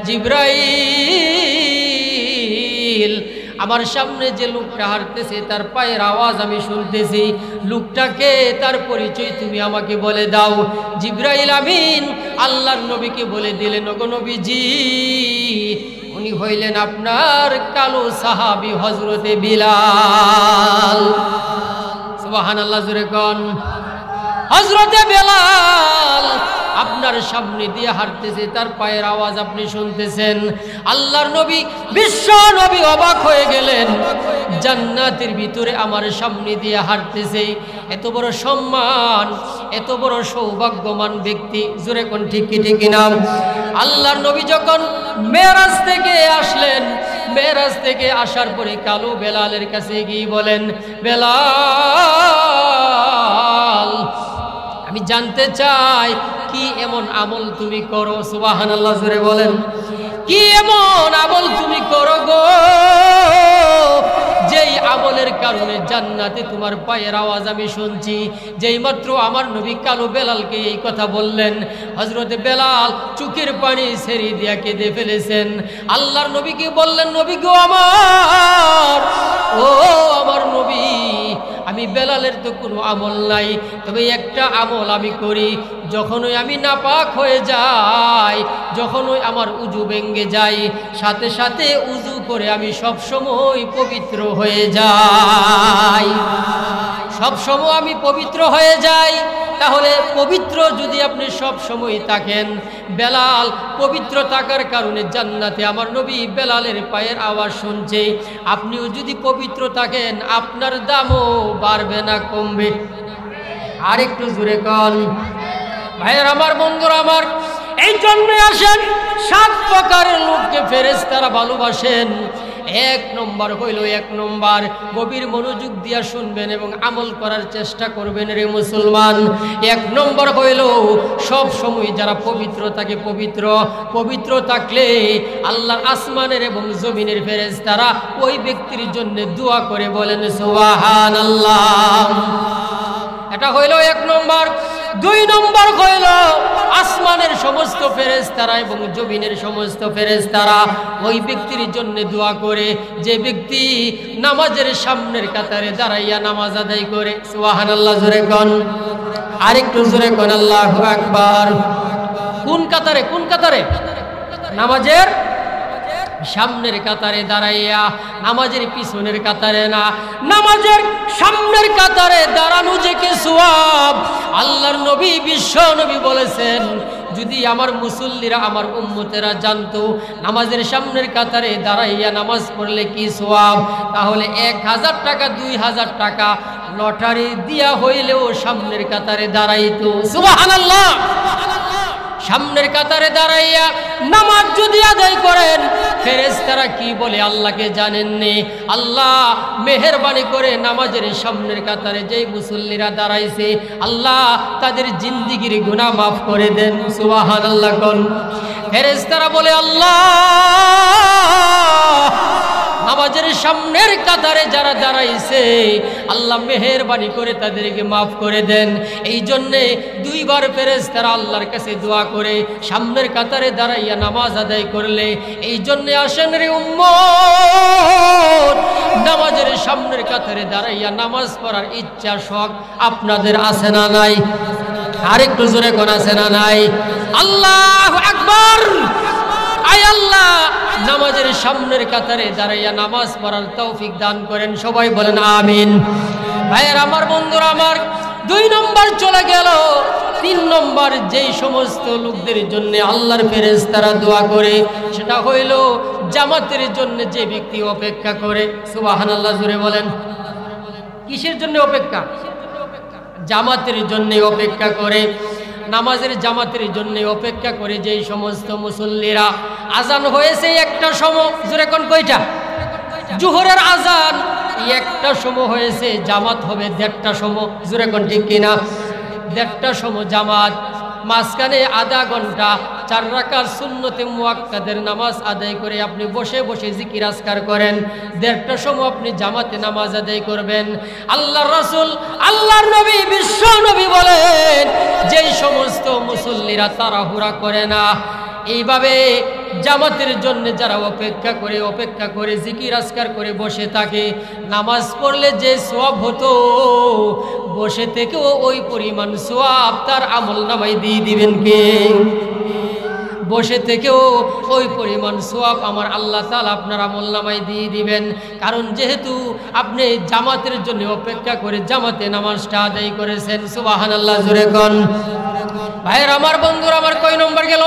জিবরাইল, আমার সামনে যে লোকটা হাঁটতেছে তার পায়ের আওয়াজ আমি শুনতেছি, লোকটাকে, তার পরিচয় তুমি আমাকে বলে দাও। জিবরাইল আমিন আল্লাহর নবীকে বলে দিলেন, ওগো নবীজি, উনি হইলেন আপনার কালো সাহাবী হযরতে বিলাল। সুবহানাল্লাহ, জোরে কোন। হযরতে বিলাল আপনার সামনে দিয়ে হাঁটতেছে, তার পায়ের আওয়াজ আপনি শুনতেছেন। আল্লাহর নবী বিশ্ব নবী অবাক হয়ে গেলেন, জান্নাতের ভিতরে আমার সামনে দিয়ে হাঁটতেছে, এত বড় সম্মান, এত বড় সৌভাগ্যবান ব্যক্তি। জোরে কোন, ঠিক কি ঠিক না? আল্লাহর নবী যখন মেরাজ থেকে আসলেন, মেরাজ থেকে আসার পরে কালো বেলালের কাছে গিয়ে বলেন, বেলাল, আমি জানতে চাই কি এমন আমল তুমি করো? সুবহানাল্লাহ, জোরে বলেন। কি এমন আমল তুমি করো গো, যেই আমলের কারণে জান্নাতে তোমার পায়ের আওয়াজ আমি শুনছি? যেই মাত্র আমার নবী কালো বেলালকে এই কথা বললেন, হযরতে বেলাল চোখের পানি ছেড়ে দিয়া কেঁদে ফেলেছেন। আল্লাহর নবীকে বললেন, নবী গো আমার, ও আমার নবী, আমি বেলালের তো কোনো আমল নাই, তবে একটা আমল আমি করি। যখনই আমি নাপাক হয়ে যাই, যখনই আমার উজু ভেঙে যায়, সাথে সাথে উজু করে আমি সব সময় পবিত্র হয়ে যাই, সব সময় আমি পবিত্র হয়ে যাই। তাহলে পবিত্র যদি আপনি সব সময় থাকেন, বেলাল পবিত্র থাকার কারণে জান্নাতে আমার নবী বেলালের পায়ের আওয়াজ শুনছে, আপনিও যদি পবিত্র থাকেন আপনার দামও বাড়বে না, কমবে? আরেকটু জোরে কোন। ভাইয়ের আমার, বন্ধুরা আমার, এই জন্য আসেন সাত প্রকারের লোককে ফেরেশতারা ভালোবাসেন। এক নম্বর হইল, এক নম্বর গভীর মনোযোগ দিয়া শুনবেন এবং আমল করার চেষ্টা করবেন রে মুসলমান। এক নম্বর হইল সব সময় যারা পবিত্র থাকে, পবিত্র পবিত্র থাকলে আল্লাহর আসমানের এবং জমিনের ফেরেশতারা ওই ব্যক্তির জন্য দোয়া করে, বলেন সুবহানাল্লাহ। এটা হইল এক নম্বর। দুই নম্বর হইল আসমানের সমস্ত ফেরেশতারা এবং জমিনের সমস্ত ফেরেশতারা ওই ব্যক্তির জন্য দোয়া করে যে ব্যক্তি নামাজের সামনের কাতারে দাঁড়াইয়া নামাজ আদায় করে। সুবহানাল্লাহ, জোরে কোন। আরেকটু জোরে কোন আল্লাহু আকবার। কোন কাতারে? কোন কাতারে? নামাজের সামনের কাতারে দাঁড়াইয়া, নামাজের পিছনের কাতারে না, নামাজের সামনের কাতারে দাঁড়ানো যে কি সওয়াব। আল্লাহর নবী বিশ্ব নবী বলেছেন, যদি আমার মুসল্লিরা, আমার উম্মতেরা জানতো নামাজের সামনের কাতারে দাঁড়াইয়া নামাজ পড়লে কি সওয়াব, তাহলে এক হাজার টাকা দুই হাজার টাকা লটারি দিয়া হইলেও সামনের কাতারে দাঁড়াইতো। সুবহানাল্লাহ। সামনের কাতারে দাঁড়াইয়া নামাজ যদি আদায় করেন, ফেরেশতারা কি বলে আল্লাহকে জানেননি? আল্লাহ মেহেরবানি করে নামাজের সামনের কাতারে যেই মুসল্লিরা দাঁড়াইছে, আল্লাহ তাদের জিন্দিগির গুনাহ মাফ করে দেন। সুবহানাল্লাহ কোন। ফেরেশতারা বলে আল্লাহ নামাজের সামনের কাতারে যারা দাঁড়াইছে, আল্লাহ মেহেরবানি করে তাদেরকে মাফ করে দেন। এই জন্যে দুইবার ফেরেশতারা আল্লাহর কাছে দোয়া করে সামনের কাতারে দাঁড়াইয়া নামাজ আদায় করলে, এই জন্যে আসেন রে উম্মত, নামাজের সামনের কাতারে দাঁড়াইয়া নামাজ পড়ার ইচ্ছা শখ আপনাদের আছে না নাই? আরেকটু জোরে কোন আছে না নাই? আল্লাহু আকবার। আয় আল্লাহ নামাজের সামনের কাতারে দাঁড়াইয়া নামাজ পড়ার তৌফিক দান করেন। সবাই বলেন আমিন। ভাইয়ের আমার, বন্ধুরা আমার, দুই নম্বর চলে গেল। তিন নম্বর যেই সমস্ত লোকদের জন্য আল্লাহর ফেরেশতারা দোয়া করে, সেটা হইল জামাতের জন্য যে ব্যক্তি অপেক্ষা করে। সুবহানাল্লাহ জোরে বলেন। কিসের জন্য অপেক্ষা? জামাতের জন্য অপেক্ষা করে, নামাজের জামাতের জন্য অপেক্ষা করে যেই সমস্ত মুসল্লিরা। আজান হয়েছে একটা সময়, জোরে কোন কয়টা? জোহরের আজান একটা সময় হয়েছে, জামাত হবে দেড়টা সময়, জোরে কোন ঠিক কিনা? দেড়টা সময় জামাত, মাঝখানে আধা ঘন্টা চার রাকাত সুন্নতে মুআক্কাদের নামাজ আদায় করে আপনি বসে বসে জিকির আজকার করেন। দেড়টা সময় আপনি জামাতে নামাজ আদায় করবেন। আল্লাহর রাসূল, আল্লাহর নবী, বিশ্ব নবী বলেন, যেই সমস্ত মুসল্লিরা তাড়াহুড়া করে না, এইভাবে জামাতের জন্য যারা অপেক্ষা করে অপেক্ষা করে জিকির আজকার করে বসে থাকে, নামাজ পড়লে যে সওয়াব হতো, বসে থেকেও ওই পরিমাণ সওয়াব তার আমল নামায় দিয়ে দিবেন কে? বসে থেকেও ওই পরিমাণ সওয়াব আমার আল্লাহ তাআলা আপনার আমল নামায় দিয়ে দিবেন। কারণ যেহেতু আপনি জামাতের জন্য অপেক্ষা করে জামাতে নামাজটা আদায় করেছেন। সুবহানাল্লাহ জোরে কোন। ভাইয়ের আমার, বন্ধুরা আমার, কয় নম্বর গেল?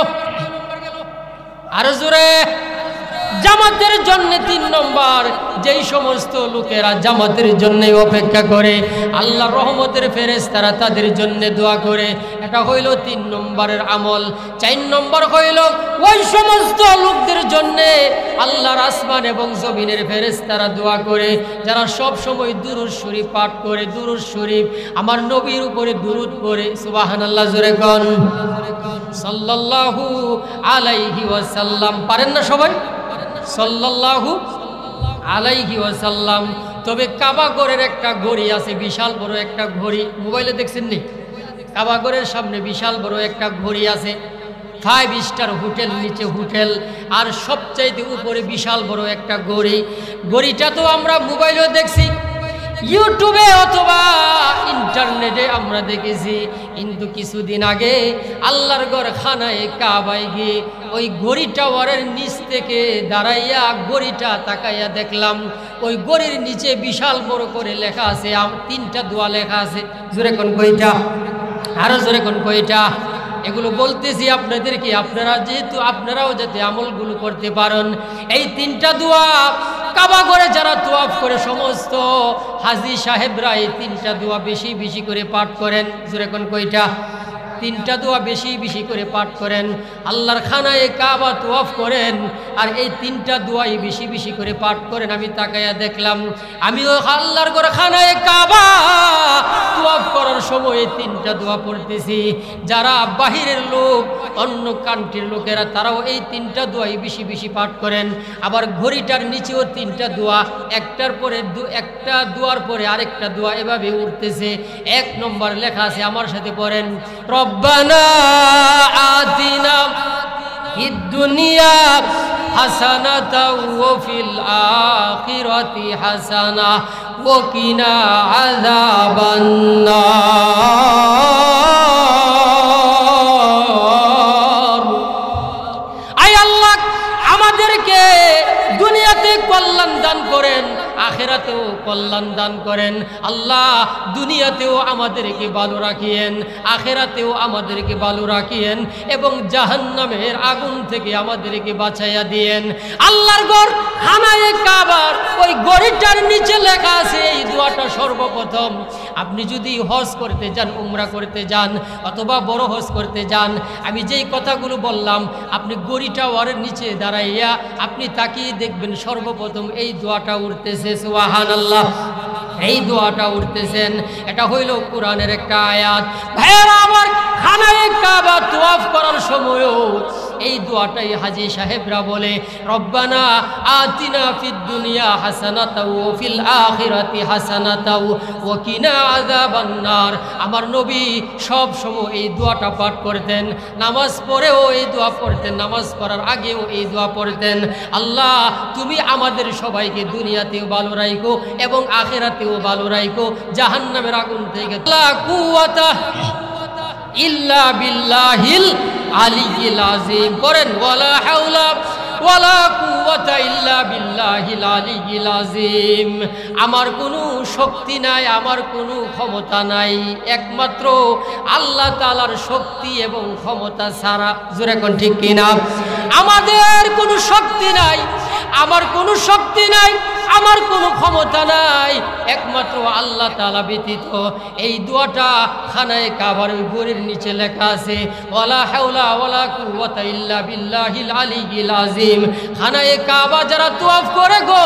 আরো জোরে। জামাতের জন্য তিন নম্বর যেই সমস্ত লোকেরা জামাতের জন্য অপেক্ষা করে, আল্লাহর রহমতের ফেরেশতারা তাদের জন্য দোয়া করে, এটা হইল তিন নম্বরের আমল। চার নম্বর হইল ওই সমস্ত লোকদের জন্য আল্লাহর আসমান এবং জমিনের ফেরেশতারা দোয়া করে, যারা সব সময় দুরূদ শরীফ পাঠ করে, দুরূদ শরীফ আমার নবীর উপরে দুরূদ পড়ে। সুবহানাল্লাহ জোরে কোন। সাল্লাল্লাহু আলাইহি ওয়াসাল্লাম। পারেন না সবাই? সাল্লাল্লাহু আলাইহি ওয়াসাল্লাম। তবে কাবাগরের একটা ঘড়ি আছে, বিশাল বড় একটা ঘড়ি, মোবাইলে দেখছেন নি? কাবাগরের সামনে বিশাল বড় একটা ঘড়ি আছে, ফাইভ স্টার হোটেল, নিচে হোটেল, আর সবচাইতে উপরে বিশাল বড় একটা ঘড়ি। ঘড়িটা তো আমরা মোবাইলেও দেখছি, ইউটিউবে অথবা ইন্টারনেটে আমরা দেখেছি, কিন্তু কিছুদিন আগে আল্লাহর ঘর খানায় কাবায় গিয়ে ওই ঘড়ি টাওয়ারের নিচ থেকে দাঁড়াইয়া ঘড়িটা তাকাইয়া দেখলাম, ওই ঘড়ির নিচে বিশাল বড় করে লেখা আছে, তিনটা দোয়া লেখা আছে। জোরে কোন কয়টা? আরো জোরে কোন কয়টা? এগুলো বলতেছি আপনাদেরকে, আপনারা যেহেতু আপনারাও যাতে আমলগুলো করতে পারেন। এই তিনটা দোয়া কাবা ঘরে যারা তোয়াফ করে সমস্ত হাজী সাহেবরা এই তিনটা দোয়া বেশি বেশি করে পাঠ করেন। জোরে কোন কয়টা? তিনটা দোয়া বেশি বেশি করে পাঠ করেন। আল্লাহর খানায় কাবা তোয়াফ করেন আর এই তিনটা দোয়াই বেশি বেশি করে পাঠ করেন। আমি তাকায়া দেখলাম, আমিও আল্লাহর ঘর খানায় কাবা তোয়াফ করার সময় এই তিনটা দোয়া পড়তেছি। যারা বাহিরের লোক, অন্য কান্ট্রির লোকেরা, তারাও এই তিনটা দোয়াই বেশি বেশি পাঠ করেন। আবার ঘড়িটার নিচেও তিনটা দোয়া, একটার পরে একটা দোয়ার পরে আরেকটা দোয়া এভাবে উঠতেছে। এক নম্বর লেখা আছে, আমার সাথে পড়েন, রব্বানা আতিনা ফিদ দুনিয়া হাসানাতাও ওয়া ফিল আখিরাতি হাসানা ওয়া কিনা আযাবান নার। আয় আল্লাহ, আমাদেরকে দুনিয়াতে কল্যাণ দান করেন, আখিরাতেও কল্যাণ দান করেন। আল্লাহ দুনিয়াতেও আমাদেরকে ভালো রাখিয়েন, আখিরাতেও আমাদেরকে ভালো রাখিয়েন এবং জাহান্নামের আগুন থেকে আমাদেরকে বাঁচাইয়া দিয়েন। আল্লাহর ঘর খানায়ে কাবার ওই গড়িটার নিচে লেখা আছে এই দোয়াটা সর্বপ্রথম আপনি যদি হজ করতে যান, উমরা করতে যান অথবা বড় হজ করতে যান, আমি যেই কথাগুলো বললাম আপনি গড়িটা ওর নিচে দাঁড়াইয়া আপনি তাকিয়ে দেখবেন সর্বপ্রথম এই দোয়াটা উঠতেছে সুবহানাল্লাহ, এই দোয়াটা উঠতেছেন। এটা হইল কোরআনের একটা আয়াত। ভাইয়েরা আমার, খানায়ে কাবা তওয়াফ করার সময়ও এই দোয়াটাই হাজী সাহেবরা বলে, রব্বানা আতিনা ফিদ দুনিয়া হাসানাতাও ওয়া ফিল আখিরাতি হাসানাতাও ওয়া কিনা আযাবান নার। আমার নবী সব সময় এই দোয়াটা পাঠ করতেন, নামাজ পড়েও এই দোয়া পড়তেন, নামাজ পড়ার আগেও এই দোয়া পড়তেন। আল্লাহ তুমি আমাদের সবাইকে দুনিয়াতেও ভালো রাখো এবং আখিরাতেও ভালো রাখো, জাহান্নামের আগুন থেকে। লা কুওয়াতা ইল্লা বিল্লাহিল আলিয়্যিল আযীম। করেন ওয়ালা হাওলা ওয়ালা কুওয়াতা ইল্লা বিল্লাহিল আলিয়্যিল আযীম। আমার কোনো শক্তি নাই, আমার কোনো ক্ষমতা নাই, একমাত্র আল্লাহ তাআলার শক্তি এবং ক্ষমতা ছাড়া। জোরে কোন ঠিক কিনা? আমাদের কোনো শক্তি নাই, আমার কোনো শক্তি নাই, আমার কোনো ক্ষমতা নাই, একমাত্র আল্লাহ তাআলা ব্যতীত। এই দোয়াটা খানায়ে কাবার ওই গড়ির নিচে লেখা আছে, ওয়ালা হাওলা ওয়ালা কুওয়াতা ইল্লা বিল্লাহিল আলিয়্যিল আযীম। খানায়ে কাবা যারা তওয়াফ করে গো,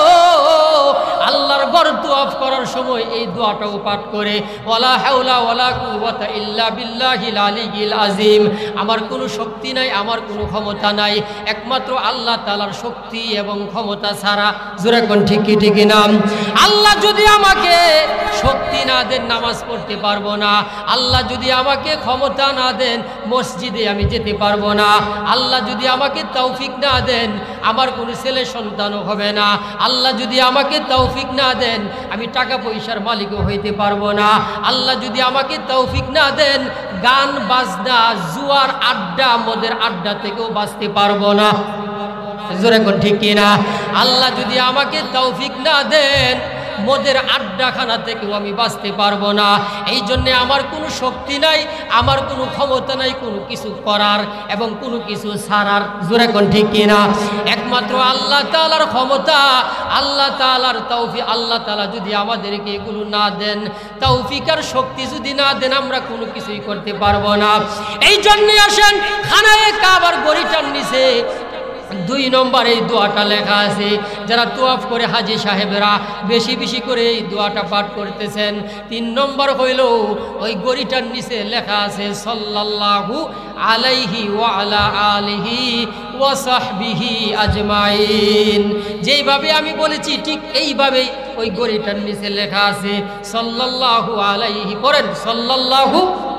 আল্লাহর ঘর তওয়াফ করার সময় এই দোয়াটাও পাঠ করে, ওয়ালা হাওলা ওয়ালা কুওয়াতা ইল্লা বিল্লাহিল আলিয়্যিল আযীম। আমার কোনো শক্তি নাই, আমার কোনো ক্ষমতা নাই, একমাত্র আল্লাহ তাআলার শক্তি এবং ক্ষমতা ছাড়া। জোরে কোন ঠিক ঠিক নাম। আল্লাহ যদি আমাকে শক্তি না দেন নামাজ পড়তে পারবো না, আল্লাহ যদি আমাকে ক্ষমতা না দেন মসজিদে আমি যেতে পারবো না, আল্লাহ যদি আমাকে তৌফিক না দেন আমার কোনো ছেলে সন্তানও হবে না, আল্লাহ যদি আমাকে তৌফিক না দেন আমি টাকা পয়সার মালিকও হইতে পারবো না, আল্লাহ যদি আমাকে তৌফিক না দেন গান বাজনা জুয়ার আড্ডা মদের আড্ডা থেকেও বাঁচতে পারবো না। জোরে কোন ঠিক কিনা? আল্লাহ যদি আমাকে তৌফিক না দেন মদের আড্ডাখানা থেকেও আমি বাঁচতে পারবো না। এই জন্যে আমার কোনো শক্তি নাই, আমার কোনো ক্ষমতা নাই কোনো কিছু করার এবং কোনো কিছু ছাড়ার। জোরে কোন ঠিক কিনা? একমাত্র আল্লাহ তাআলার ক্ষমতা, আল্লাহ তাআলার তৌফিক। আল্লাহ তাআলা যদি আমাদেরকে এগুলো না দেন, তৌফিক আর শক্তি যদি না দেন আমরা কোনো কিছুই করতে পারবো না। এই জন্যে আসেন খানায়ে কাবার গড়িটার নিচে দুই নম্বর এই দোয়াটা লেখা আছে। যারা তওয়াফ করে হাজী সাহেবেরা বেশি বেশি করে এই দোয়াটা পাঠ করতেছেন। তিন নম্বর হইল ওই গড়িটার নিচে লেখা আছে সাল্লাল্লাহু আলাইহি ওয়া আলা আলিহি ওয়া সাহবিহি আজমাইন। যেইভাবে আমি বলেছি ঠিক এইভাবেই ওই গড়িটার নিচে লেখা আছে সাল্লাল্লাহু আলাইহি। পড়েন সাল্লাল্লাহু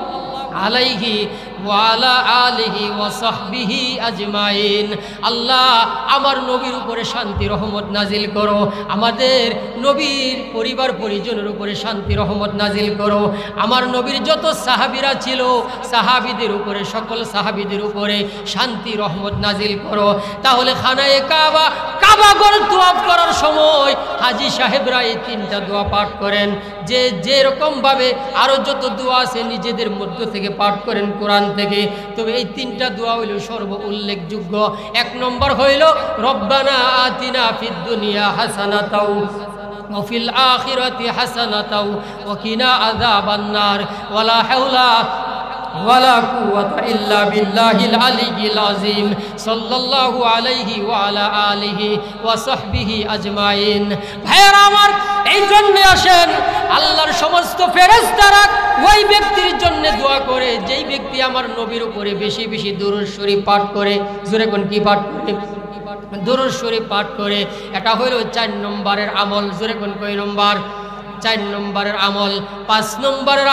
আলাইহি ওয়ালা আলিহি ওয়া সাহবিহি আজমাইন। আল্লাহ আমার নবীর উপরে শান্তি রহমত নাজিল করো, আমাদের নবীর পরিবার পরিজনের উপরে শান্তি রহমত নাজিল করো, আমার নবীর যত সাহাবীরা ছিল সাহাবীদের উপরে সকল সাহাবীদের উপরে শান্তি রহমত নাজিল করো। তাহলে খানায়ে কাবা কাবা ঘর তওয়াফ করার সময় হাজী সাহেবরা এই তিনটা দোয়া পাঠ করেন। যে যেরকমভাবে আরও যত দোয়া আছে নিজেদের মধ্য থেকে পাঠ করেন কোরআন থেকে, তবে এই তিনটা দোয়া হইল সর্ব উল্লেখযোগ্য। এক নম্বর হইল রব্বানা আতিনা ফিদ দুনিয়া হাসানাতাও ওয়া ফিল আখিরাতি হাসানাতাও ওয়া কিনা আযাবান নার ওয়ালা হাওলা ওয়ালা কুওয়াতা ইল্লা বিল্লাহিল আলিয়্যিল আযীম সাল্লাল্লাহু আলাইহি ওয়া আলা আলিহি ওয়া সাহবিহি আজমাইন। ভাইয়েরা আমার, এই জন্য আসেন আল্লাহর সমস্ত ফেরেশতারা ওই ব্যক্তির জন্য দোয়া করে যেই ব্যক্তি আমার নবীর উপরে বেশি বেশি দুরূদ শরীফ পাঠ করে। জোরে কোন কি পাঠ করে? দুরূদ শরীফ পাঠ করে। এটা হইল চার নম্বরের আমল। জোরে কোন কয় নম্বর? চার নম্বরের আমল। পাঁচ নম্বরের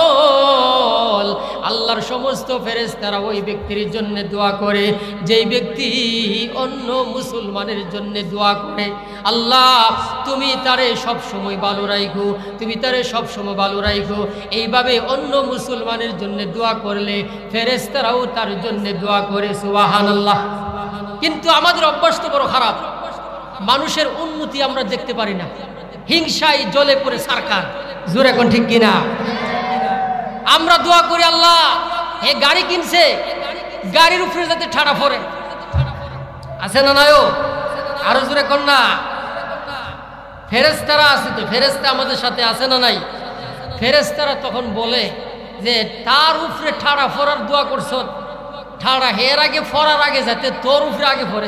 আমল আল্লাহর সমস্ত ফেরেশতারা ওই ব্যক্তির জন্য দোয়া করে যেই ব্যক্তি অন্য মুসলমানের জন্য দোয়া করে। আল্লাহ তুমি তারে সব সময় ভালো রাখো, তুমি তারে সব সময় ভালো রাখো। এইভাবে অন্য মুসলমানের জন্য দোয়া করলে ফেরেশতারাও তার জন্য দোয়া করে। সুবহানাল্লাহ। কিন্তু আমাদের অভ্যাস তো বড় খারাপ, মানুষের উন্নতি আমরা দেখতে পারি না। হিংসায় জ্বলে পড়ে সরকার। জোরে এখন ঠিক কিনা? আমরা দোয়া করি আল্লাহ এ গাড়ি কিনছে, গাড়ির উপরে যাতে ঠাড়া পড়ে, আছে না নাইও? আরো জোরে কর না। ফেরেশতারা আছে তো, ফেরেশতা আমাদের সাথে আছে না নাই? ফেরেশতারা তখন বলে যে তার উপরে ঠাড়া ফরার দোয়া করছ, ঠাড়া হের আগে ফরার আগে যাতে তোর উপরে আগে পড়ে।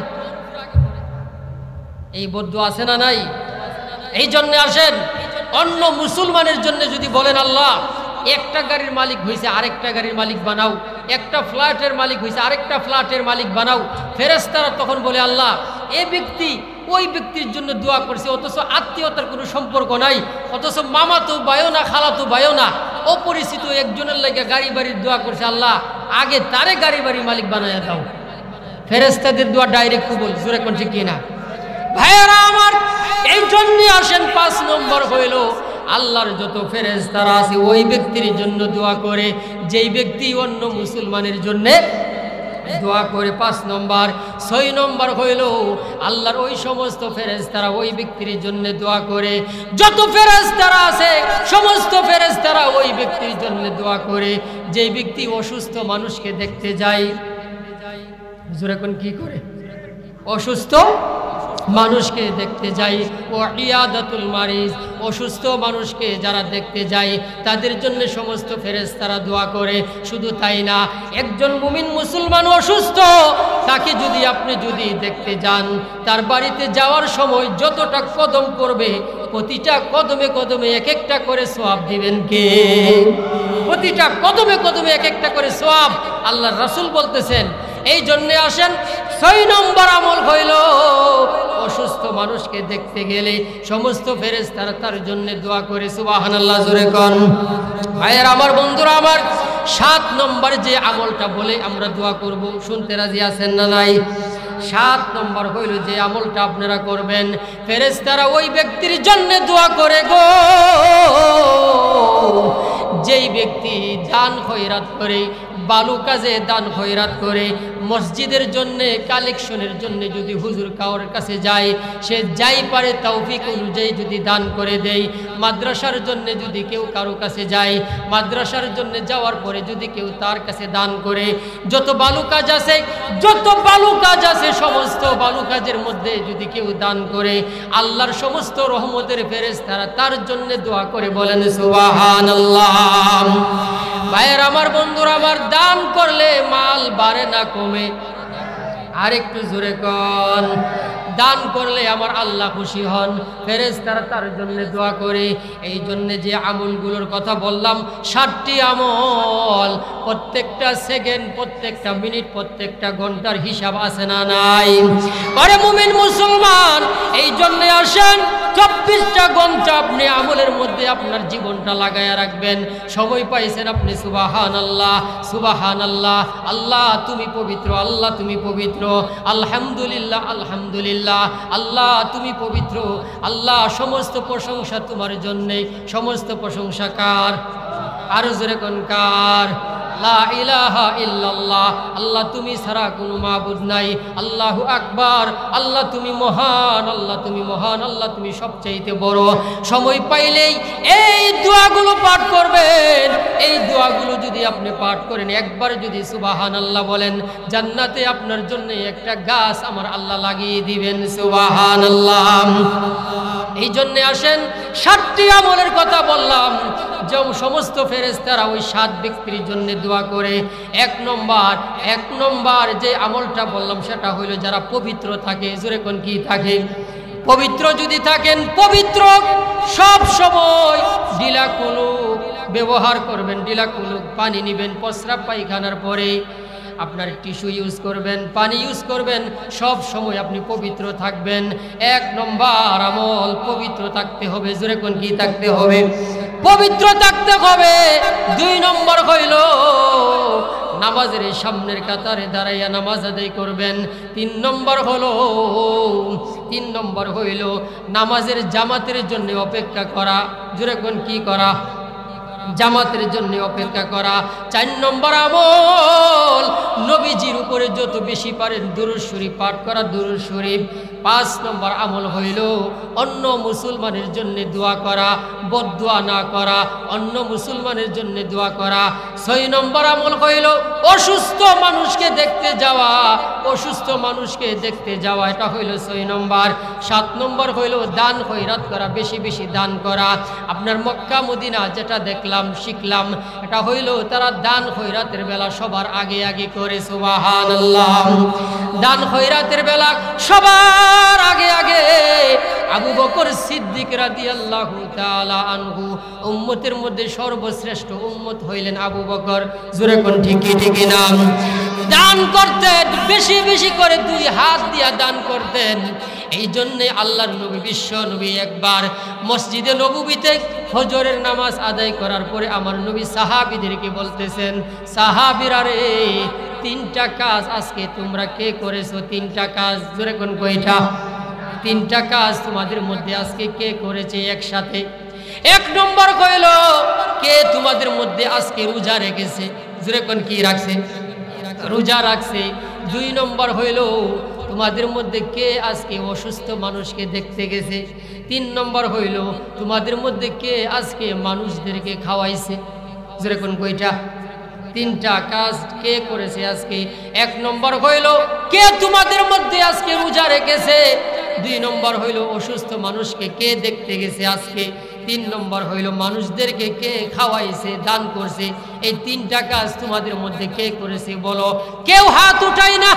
এই বদ্ধ আছে না নাই? এই জন্য আসেন অন্য মুসলমানের জন্য যদি বলেন আল্লাহ একটা গাড়ির মালিক হয়েছে আরেকটা গাড়ির মালিক বানাও, একটা ফ্ল্যাটের মালিক হয়েছে আরেকটা ফ্ল্যাটের মালিক বানাও, ফেরেশতারা তখন বলে আল্লাহ এই ব্যক্তি ওই ব্যক্তির জন্য দোয়া করছে, অথচ আত্মীয়তার কোনো সম্পর্ক নাই, অথচ মামা তো বায়ো না, খালা তো বায়ো না, অপরিচিত একজনের লাগে গাড়ি বাড়ির দোয়া করছে, আল্লাহ আগে তারে গাড়ি বাড়ির মালিক বানায় দাও। ফেরেশতাদের দোয়া ডাইরেক্ট কবুল। জোরে কোন ঠিক কিনা? ভাইয়েরা আমার, এই জন্যই আসেন পাঁচ নম্বর হইল আল্লাহর যত ফেরেশতারা আছে ওই ব্যক্তির জন্য দোয়া করে যেই ব্যক্তি অন্য মুসলমানের জন্য দোয়া করে। পাঁচ নম্বর। ছয় নম্বর হইল আল্লাহর ওই সমস্ত ফেরেশতারা ওই ব্যক্তির জন্য দোয়া করে, যত ফেরেশতারা আছে সমস্ত ফেরেশতারা ওই ব্যক্তির জন্য দোয়া করে যেই ব্যক্তি অসুস্থ মানুষকে দেখতে যায়। হুজুর এখন কি করে? অসুস্থ মানুষকে দেখতে যাই। ও ইয়াদাতুল মারিজ, অসুস্থ মানুষকে যারা দেখতে যায় তাদের জন্য সমস্ত ফেরেশতারা দোয়া করে। শুধু তাই না, একজন মুমিন মুসলমান অসুস্থ, তাকে যদি আপনি যদি দেখতে যান, তার বাড়িতে যাওয়ার সময় যতটা কদম পড়বে প্রতিটা কদমে কদমে এক একটা করে সওয়াব দিবেন কে? প্রতিটা কদমে কদমে এক একটা করে সওয়াব আল্লাহর রাসূল বলতেছেন। এই জন্যে আসেন ছয় নম্বর আমল হইল অসুস্থ মানুষকে দেখতে গেলে সমস্ত ফেরেশতারা তার জন্য দোয়া করে। সুবহানাল্লাহ, জোরে কোন। ভাইয়ের আমার, বন্ধুরা আমার, সাত নম্বর যে আমলটা বলে আমরা দোয়া করব, শুনতে রাজি আছেন না নাই? সাত নম্বর হইল যে আমলটা আপনারা করবেন, ফেরেশতারা ওই ব্যক্তির জন্য দোয়া করে গো যেই ব্যক্তি দান খয়রাত করে, বালু কাজে দান খয়রাত করে, মসজিদের জন্য কালেকশনের জন্য যদি হুজুর কাউর কাছে যায়, সে যাই পারে তৌফিক অনুযায়ী যদি দান করে দেয়, মাদ্রাসার জন্য যদি কেউ কারো কাছে যায়, মাদ্রাসার জন্য যাওয়ার পরে যদি কেউ তার কাছে দান করে, যত বালু কাজ আছে যত বালু কাজ আছে সমস্ত বালু কাজের মধ্যে যদি কেউ দান করে, আল্লাহর সমস্ত রহমতের ফেরেশতারা তার জন্য দোয়া করে। বলেন সুবহানাল্লাহ। ভাইয়ের আমার, বন্ধুরা আমার, দান করলে মাল বাড়ে না কমে? আর একটু জোরে কোন। দান করলে আমার আল্লাহ খুশি হন, ফেরেশতারা তার জন্য দোয়া করে। এই জন্য যে আমলগুলোর কথা বললাম, ষাটটি আমল, প্রত্যেকটা সেকেন্ড, প্রত্যেকটা মিনিট, প্রত্যেকটা ঘন্টার হিসাব আছে না নাই? আরে মুমিন মুসলমান, এই জন্য আসেন চব্বিশটা ঘন্টা আপনি আমলের মধ্যে আপনার জীবনটা লাগাইয়া রাখবেন। সময় পাইছেন আপনি সুবহানাল্লাহ, সুবহানাল্লাহ, আল্লাহ তুমি পবিত্র, আল্লাহ তুমি পবিত্র, আলহামদুলিল্লাহ, আলহামদুলিল্লাহ, আল্লাহ তুমি পবিত্র, আল্লাহ সমস্ত প্রশংসা তোমার জন্যে, সমস্ত প্রশংসা কার? আরো জোরে কোন কার? লা ইলাহা ইল্লাল্লাহ, আল্লাহ তুমি ছাড়া কোনো মাবুদ নাই, আল্লাহু আকবার, আল্লাহ তুমি মহান, আল্লাহ তুমি মহান, আল্লাহ তুমি সবচাইতে বড়। সময় পাইলেই এই দোয়াগুলো পাঠ করবেন। এই দোয়াগুলো যদি আপনি পাঠ করেন, একবার যদি সুবহানাল্লাহ বলেন, জান্নাতে আপনার জন্য একটা গাছ আমার আল্লাহ লাগিয়ে দিবেন। সুবহানাল্লাহ। এই জন্য আসেন সাতটি আমলের কথা বললাম, যে সমস্ত ফেরেশতারা ওই সাত ব্যক্তির জন্য দোয়া করে। এক নম্বর এক নম্বর যে আমলটা বললাম সেটা হইল যারা পবিত্র থাকে। জোরে কোন কি থাকে? পবিত্র যদি থাকেন, পবিত্র সব সময় ডিলা কুলুক ব্যবহার করবেন। ডিলা কুলুক পানি নেবেন, প্রস্রাব পায়খানার পরে আপনার টিস্যু ইউজ করবেন, পানি ইউজ করবেন, সব সময় আপনি পবিত্র থাকবেন। এক নম্বর আমল পবিত্র থাকতে হবে। জোরে কোন কি থাকতে হবে? পবিত্র থাকতে হবে। দুই নম্বর হইল নামাজের সামনের কাতারে দাঁড়াইয়া নামাজ আদায় করবেন। তিন নম্বর হলো তিন নম্বর হইল নামাজের জামাতের জন্য অপেক্ষা করা। জোরে কোন কি করা? জামাতের জন্য অপেক্ষা করা। চার নম্বর আমল নবীজির উপরে যত বেশি পারেন দুরূদ শরীফ পাঠ করা, দুরূদ শরীফ। পাঁচ নম্বর আমল হইল অন্য মুসলমানের জন্য দোয়া করা, বদদোয়া না করা, অন্য মুসলমানের জন্য দোয়া করা। ছয় নম্বর আমল হইল অসুস্থ মানুষকে দেখতে যাওয়া, অসুস্থ মানুষকে দেখতে যাওয়া, এটা হইল ছয় নম্বর। সাত নম্বর হইল দান খয়রাত করা, বেশি বেশি দান করা। আপনার মক্কা মদিনা যেটা দেখলাম শিখলাম, এটা হইল তারা দান খয়রাতের বেলা সবার আগে আগে করে। সুবহানাল্লাহ। দান খয়রাতের বেলা সবার আগে আগে আবু বকর সিদ্দিক রাদিয়াল্লাহু তাআলা আনহু, উম্মতের মধ্যে সর্বশ্রেষ্ঠ উম্মত হইলেন আবু বকর। জোরে কোন ঠিকই ঠিকই নাম। দান করতেন বেশি বেশি করে, দুই হাত দিয়া দান করতেন। এই জন্যে আল্লাহর নবী বিশ্ব নবী একবার মসজিদে নববীতে ফজরের নামাজ আদায় করার পরে আমার নবী সাহাবীদেরকে বলতেছেন, সাহাবীরা রে, তিনটা কাজ আজকে তোমরা কে করেছো? তিনটা কাজ। জোরে কোন কয়টা? তিনটা কাজ তোমাদের মধ্যে আজকে কে করেছে একসাথে? এক নম্বর কইল, কে তোমাদের মধ্যে আজকে রোজা রেখেছে? জোরে কোন কি রাখছে? রোজা রাখছে। দুই নম্বর হইল, তোমাদের মধ্যে কে আজকে অসুস্থ মানুষকে দেখতে গেছে? তিন নম্বর হইল, তোমাদের মধ্যে কে আজকে মানুষদেরকে খাওয়াইছে? জোরে কোন কয়টা? তিনটা কাজ কে করেছে আজকে? এক নম্বর হইল, কে তোমাদের মধ্যে আজকে রোজা রেখেছে? দুই নম্বর হইল, অসুস্থ মানুষকে কে দেখতে গেছে আজকে? তিন নম্বর হইল, মানুষদেরকে কে খাওয়াইছে, দান করছে। এই তিনটা কাজ তোমাদের মধ্যে কে করেছে বলো? কেউ হাত উঠাই না,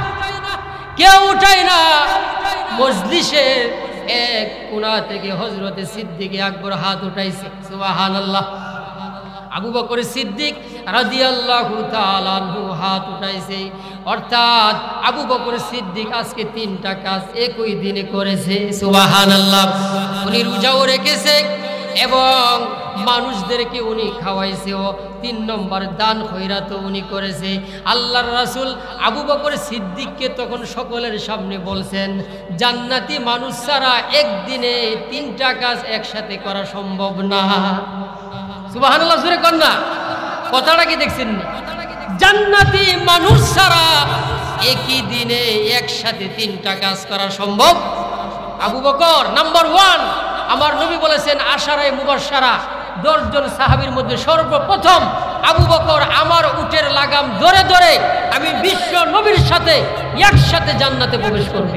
কেউ উঠাই না। মজলিসের এক কোণা থেকে হযরতে সিদ্দিক আকবর হাত উঠাইছে। সুবহানাল্লাহ। আবু বকর সিদ্দিক রাদিয়াল্লাহু তাআলা আনহু হাত উঠাইছে। অর্থাৎ আবু বকর সিদ্দিক আজকে তিনটা কাজ একই দিনে করেছে। সুবহানাল্লাহ। উনি রোজাও রেখেছে এবং মানুষদেরকে উনি খাওয়াইছেও। তিন নম্বর দান খয়রাত উনি করেছে। আল্লাহর রাসূল আবু বকর সিদ্দিককে তখন সকলের সামনে বলছেন, জান্নাতি মানুষ ছাড়া একদিনে তিনটা কাজ একসাথে করা সম্ভব না। সুবহানাল্লাহ। জোরে কর না, কথাটা কি দেখছেন? জান্নাতি মানুষ ছাড়া একই দিনে একসাথে তিনটা কাজ করা সম্ভব। Abu Bakr number one. আমার নবী বলেছেন আশারায়ে মুবাশশারা, দশজন সাহাবীর মধ্যে সর্বপ্রথম আবু বকর আমার উটের লাগাম ধরে ধরে আমি বিশ্ব নবীর সাথে একসাথে জান্নাতে প্রবেশ করবে।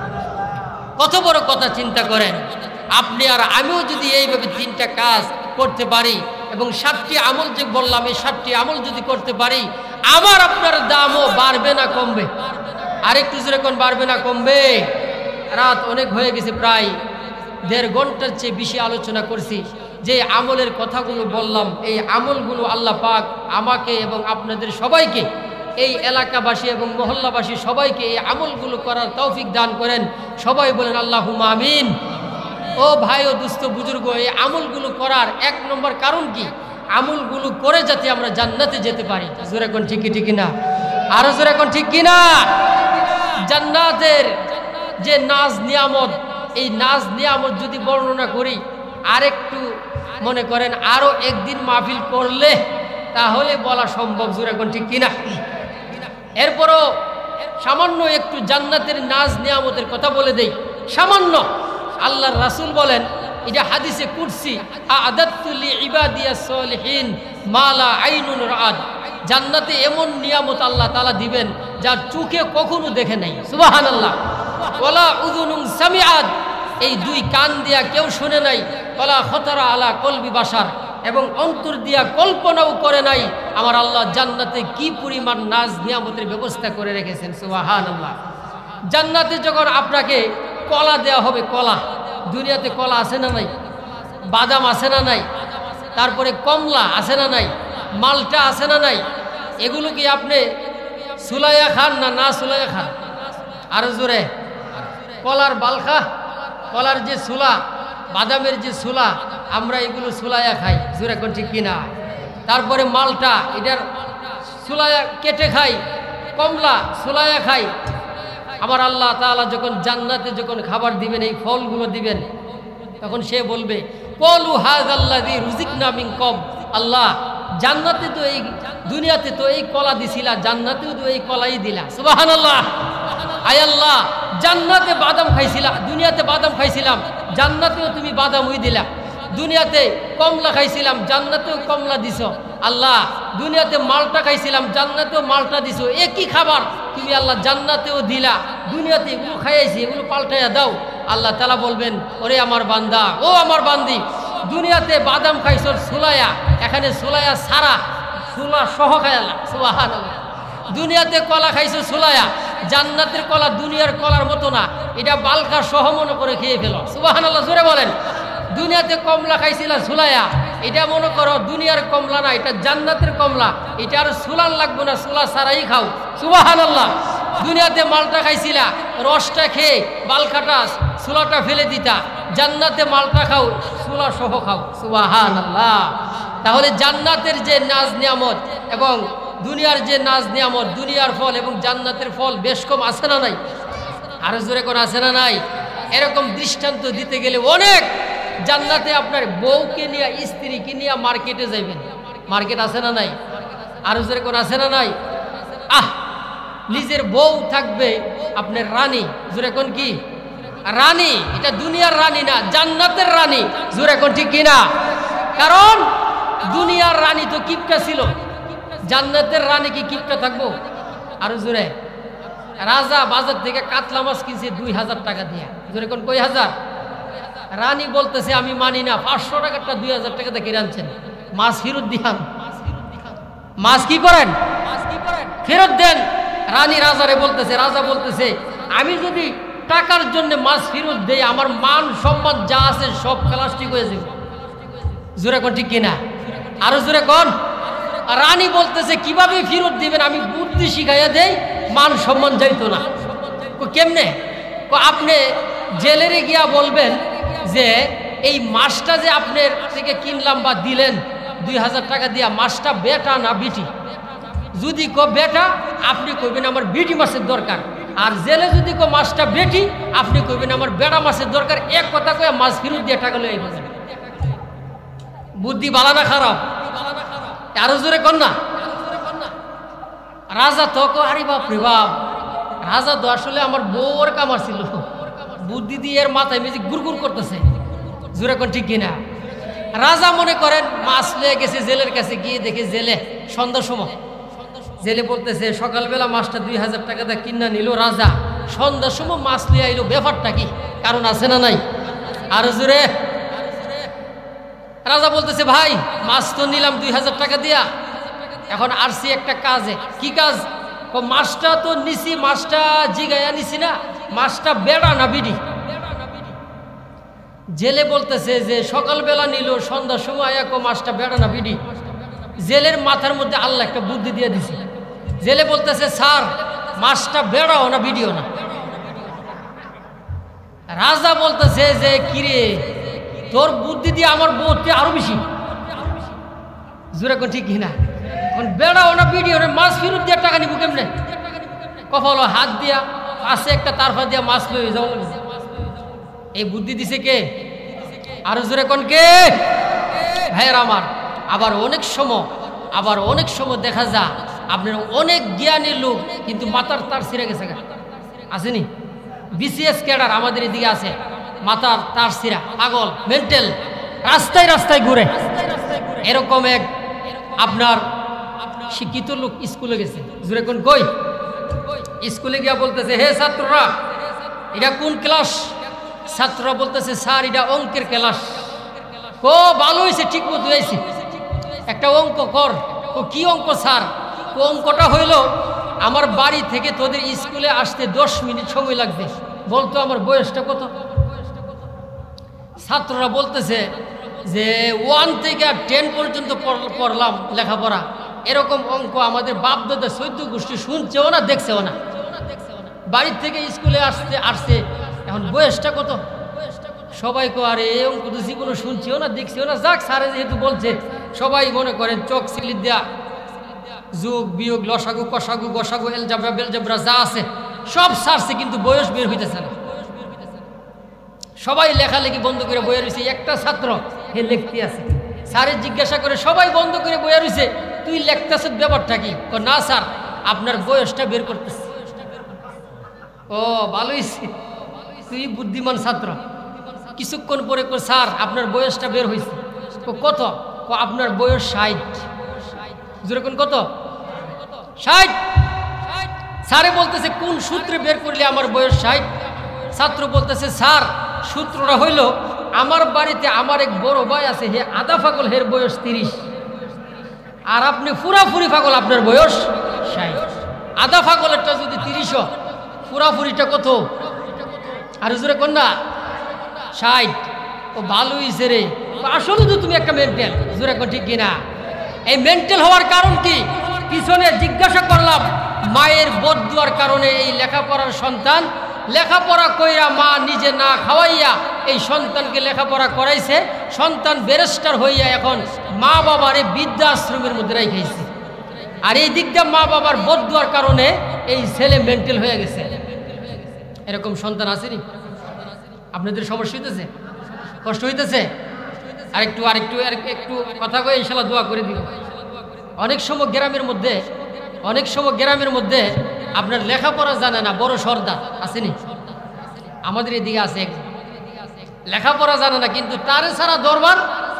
কত বড় কথা চিন্তা করেন। আপনি আর আমিও যদি এইভাবে তিনটা কাজ করতে পারি এবং সাতটি আমল যে বললাম, এই সাতটি আমল যদি করতে পারি, আমার আপনার দামও বাড়বে না কমবে? আরেকটু জোরে কোন, বাড়বে না কমবে? রাত অনেক হয়ে গেছে, প্রায় দেড় ঘন্টার চেয়ে বেশি আলোচনা করছি। যে আমলের কথাগুলো বললাম, এই আমলগুলো আল্লাহ পাক আমাকে এবং আপনাদের সবাইকে, এই এলাকাবাসী এবং মহল্লাবাসী সবাইকে এই আমলগুলো করার তৌফিক দান করেন। সবাই বলেন আল্লাহুম্মা আমিন। ও ভাই ও দুস্থ বুজুর্গ, এই আমলগুলো করার এক নম্বর কারণ কি? আমলগুলো করে যাতে আমরা জান্নাতে যেতে পারি। জোরে কোন ঠিক ঠিক না? আরো জোরে কোন ঠিক কিনা? জান্নাতের যে নাজ নিয়ামত, এই নাজ নিয়ামত যদি বর্ণনা করি, আরেকটু মনে করেন আরো একদিন মাহফিল করলে তাহলে বলা সম্ভব। জোরে কোন ঠিক কিনা? এরপরও সামান্য একটু জান্নাতের নাজ নিয়ামতের কথা বলে দেই। সামান্য আল্লাহর রাসূল বলেন, এটা হাদিসে কুদসি, আ'দাতু লিইবাদিয়াস সালিহিন মা লা আইনুন রাআত। জান্নাতে এমন নিয়ামত আল্লাহ তাআলা দিবেন যা চোখে কখনো দেখে নাই। সুবহানাল্লাহ। ওয়ালা উযুনুন সামিআত, এই দুই কান দিয়া কেউ শুনে নাই। ওয়ালা খাতারা আলা কলবি বাশার, এবং অন্তর দিয়া কল্পনাও করে নাই আমার আল্লাহ জান্নাতে কি পরিমাণ নাজ নিয়ামতের ব্যবস্থা করে রেখেছেন। সুবহানাল্লাহ। জান্নাতে যখন আপনাকে কলা দেয়া হবে, কলা, দুনিয়াতে কলা আছে না নাই? বাদাম আছে না নাই? তারপরে কমলা আছে না নাই? মালটা আছে না নাই? এগুলো কি আপনি সুলাইয়া খান না না সুলাইয়া খান? আরো জোরে। কলার বালখা, কলার যে সুলা, বাদামের যে সুলা, আমরা এগুলো সুলাইয়া খাই। জোরে কোন ঠিক কিনা? তারপরে মালটা, এটার সুলাইয়া কেটে খাই। কমলা সুলাইয়া খাই। আমার আল্লাহ তাআলা যখন জান্নাতে যখন খাবার দিবেন, এই ফলগুলো দিবেন, তখন সে বলবে কলু হাযাল্লাযী রুজিকনা মিন কব, আল্লাহ জান্নাতে তো এই দুনিয়াতে তো এই কলা দিছিলা, জান্নাতেও তো এই কলাই দিলা। সুবহানাল্লাহ। আয় আল্লাহ, জান্নাতে বাদাম খাইছিলা, দুনিয়াতে বাদাম খাইছিলাম, জান্নাতেও তুমি বাদামই দিলা। দুনিয়াতে কমলা খাইছিলাম, জান্নাতেও কমলা দিছ। আল্লাহ, দুনিয়াতে মালটা খাইছিলাম, জান্নাতেও মালটা দিছ। একই খাবার তুমি আল্লাহ জান্নাতেও দিলা, দুনিয়াতে এগুলো খাইয়াছি, এগুলো পাল্টাইয়া দাও। আল্লাহ তাআলা বলবেন, ওরে আমার বান্দা, ও আমার বান্দি, দুনিয়াতে বাদাম খাইছ সুলায়া, এখানে সুলায়া সারা, সুলা সহ খাইলা। সুবহানাল্লাহ। দুনিয়াতে কলা খাইছো সুলায়া, জান্নাতের কলা দুনিয়ার কলার মতো না, এটা বালকা সহ মনে করে খেয়ে ফেলো। সুবহানাল্লাহ, জোরে বলেন। দুনিয়াতে কমলা খাইছিলা সুলায়া, এটা মনে করো দুনিয়ার কমলা না, এটা জান্নাতের কমলা, এটা আর সুলান লাগবে না, সুলা সারাই খাও। সুবহানাল্লাহ। দুনিয়াতে মালটা খাইছিলা, রসটা খেয়ে বালকাটা সুলাটা ফেলে দিতা, জান্নাতে মালটা খাও, সুলা সহ খাও। সুবহানাল্লাহ। তাহলে জান্নাতের যে নাজ নিয়ামত এবং দুনিয়ার যে নাজ নিয়ামত, দুনিয়ার ফল এবং জান্নাতের ফল বেশ কম আছে না নাই? আরো জোরে কোন আছে না নাই? এরকম দৃষ্টান্ত দিতে গেলে অনেক। জান্নাতে আপনার বউকে নিয়ে, স্ত্রীকে নিয়ে মার্কেটে যাইবেন, মার্কেট আছে না নাই? আরো জোরে কোন আছে না নাই? আহ, নিজের বউ থাকবে আপনার রানী, জোরে কোন কি? রানী। এটা দুনিয়ার রানী না, জান্নাতের রানী। জোরে কোন ঠিক কিনা? কারণ দুনিয়ার রানী তো কিপটা ছিল, জান্নাতের রানী কি কিপটা থাকবো? আরো জোরে। রাজা বাজার থেকে কাতলা মাছ কিনছে দুই হাজার টাকা দিয়ে, জোরে কোন কয় হাজার? রানী বলতেছে আমি মানি না, পাঁচশো টাকারটা দুই হাজার টাকা দিয়ে কিনে আনছেন, মাছ ফেরত দিয়ান। মাছ কি করেন? ফেরত দেন। রানী রাজারে বলতেছে, রাজা বলতেছে আমি যদি টাকার জন্য মাছ ফেরত দেই, আমার মান সম্মান যা আছে সব প্লাস্টিক হয়ে যাবে। জোরে কোন ঠিক কিনা? আরো জোরে কোন। রানী বলতেছে কিভাবে ফেরত দিবেন, আমি বুদ্ধি শিখাইয়া দেই, মান সম্মান যাইতো না। কেমনে? আপনি জেলেরে গিয়া বলবেন যে এই মাছটা যে আপনার থেকে কিনলাম বা দিলেন দুই হাজার টাকা দিয়া, মাছটা বেটা না বিটি? যদি কো বেটা, আপনি কইবেন আমার বিটি মাছের দরকার। আর জেলে যদি কো মাছটা বেটি, আপনি কইবেন আমার বেড়া মাছের দরকার। এক কথা কয়ে মাছ ফেরত দিয়ে টাকা লই আইবেন। বুদ্ধি ভালো না খারাপ? আরো জোরে কর না। রাজা তো কো আরে বাপ রে বাপ, রাজা তো আসলে আমার বউর কামার ছিল, বুদ্ধি দিয়ে এর মাথায় মেজি গুড়গুড় করতেছে। জোরে কোন ঠিক কিনা? রাজা মনে করেন মাছ লয়ে গেছে জেলের কাছে, গিয়ে দেখে জেলে সন্ধ্যার সময়, জেলে বলতেছে সকালবেলা মাছটা দুই হাজার টাকা দিয়ে কিনা নিল রাজা, সন্ধ্যার সময় মাছ লিয়ে আইলো, ব্যাপারটা কি? কারণ আছে না নাই? আরো জোরে। রাজা বলতেছে ভাই মাছ তো নিলাম দুই হাজার টাকা দিয়া, এখন আসছি একটা কাজে। কি কাজ? মাছটা তো নিছি, মাছটা জিগাইয়া নিছি না, মাছটা বেড়া না বিডি? জেলে বলতেছে যে সকালবেলা নিল, সন্ধ্যার সময় আয়া কো মাছটা বেড়া না বিডি? জেলের মাথার মধ্যে আল্লাহ একটা বুদ্ধি দিয়ে দিছে। জেলে বলতেছে স্যার মাছটা বেড়াও না বিডিও না? রাজা বলতেছে যে কিরে তোর বুদ্ধি দিয়ে আমার বউতে আরো বেশি। জোরে কোন ঠিক কিনা? বেড়াও না বিডিও না, মাছ ফেরত দিয়ে টাকা নিব কেমনে? কপাল হাত দিয়া আছে একটা তারফা দিয়া মাছ লই যাও। এই বুদ্ধি দিছে কে? আরো জোরে কোন কে? ভাইয়ের আমার, আবার অনেক সময় আবার অনেক সময় দেখা যায় আপনার অনেক জ্ঞানী লোক কিন্তু মাথার তার ছিঁড়ে গেছে। আসেনি? বিসিএস ক্যাডার আমাদের এদিকে আছে, মাথার তার ছিঁড়া, পাগল, মেন্টাল, রাস্তায় রাস্তায় ঘুরে। এরকম এক আপনার শিক্ষিত লোক স্কুলে গেছে। জোরে কোন কই? স্কুলে গিয়া বলতেছে হে ছাত্ররা এটা কোন ক্লাস? ছাত্ররা বলতেছে স্যার এটা অঙ্কের ক্লাস। ও ভালো হয়েছে, ঠিক মতো হয়েছে, একটা অঙ্ক কর। ও কি অঙ্ক স্যার? ও অঙ্কটা হইল আমার বাড়ি থেকে তোদের স্কুলে আসতে দশ মিনিট সময় লাগবে, বলতো আমার বয়সটা কত? ছাত্ররা বলতেছে যে ওয়ান থেকে টেন পর্যন্ত পড়লাম লেখাপড়া, এরকম অঙ্ক আমাদের বাপ দাদা চৈদ্দ গোষ্ঠী শুনছেও না দেখছেও না, বাড়ির থেকে স্কুলে আসতে আসছে, এখন বয়সটা কত? সবাই কো আরে এই অঙ্ক তো জীবনে শুনছেও না দেখছেও না। যাক স্যারে যেহেতু বলছে, সবাই মনে করেন চক সিলিপ দেয়া যোগ বিয়োগ লসাগু কষাগু গসাগু এলজাবরা বেলজাবরা যা আছে সব সারছে, কিন্তু বয়স বের হইতেছে না। সবাই লেখালেখি বন্ধ করে বইয়ে রয়েছে, একটা ছাত্র হে লিখতে আছে, স্যারে জিজ্ঞাসা করে সবাই বন্ধ করে বইয়া রয়েছে, তুই লেখতেছ ব্যাপারটা কি? না স্যার, আপনার বয়সটা বের করতেছে। ও ভালোই, তুই বুদ্ধিমান ছাত্র। কিছুক্ষণ পরে কো স্যার আপনার বয়সটা বের হয়েছে। কত? আপনার বয়স ষাট। যেরকম কত? ষাট। স্যারে বলতেছে কোন সূত্রে বের করলে আমার বয়স ষাট? ছাত্র বলতেছে স্যার সূত্রটা হইল আমার বাড়িতে আমার এক বড় ভাই আছে, হে আধা পাগল, হের বয়স তিরিশ, আর আপনি পুরাপুরি পাগল, আপনার বয়স ষাট। আধা পাগলেরটা যদি তিরিশ, পুরাপুরিটা কত? আর জোরে কন্যা ষাট। ও ভালো হয়েছে রে, আসলে তো তুমি একটা মেন্টাল। জোরে কোন ঠিক কিনা? এই মেন্টাল হওয়ার কারণ কি? পিছনে জিজ্ঞাসা করলাম, মায়ের বদদুয়ার কারণে এই লেখাপড়ার সন্তান লেখাপড়া কইরা মা নিজে না খাওয়াইয়া এই সন্তানকে লেখাপড়া করাইছে। সন্তান ব্যারিস্টার হইয়া এখন মা বাবার এই বৃদ্ধাশ্রমের মধ্যে রাখাইছে। আর এই দিকটা মা বাবার বদদুয়ার কারণে এই ছেলে মেন্টাল হয়ে গেছে। এরকম সন্তান আসেনি? আপনাদের সমস্যা হইতেছে? কষ্ট হইতেছে? আরেকটু আরেকটু একটু কথা কয়ে ইনশাল্লাহ দোয়া করে দিব। অনেক সময় গ্রামের মধ্যে অনেক সময় গ্রামের মধ্যে আপনার লেখাপড়া জানে না, বড় সর্দার আসেনি? আমাদের এদিকে আছে, লেখাপড়া জানে না, কিন্তু তারে ছাড়া দরবার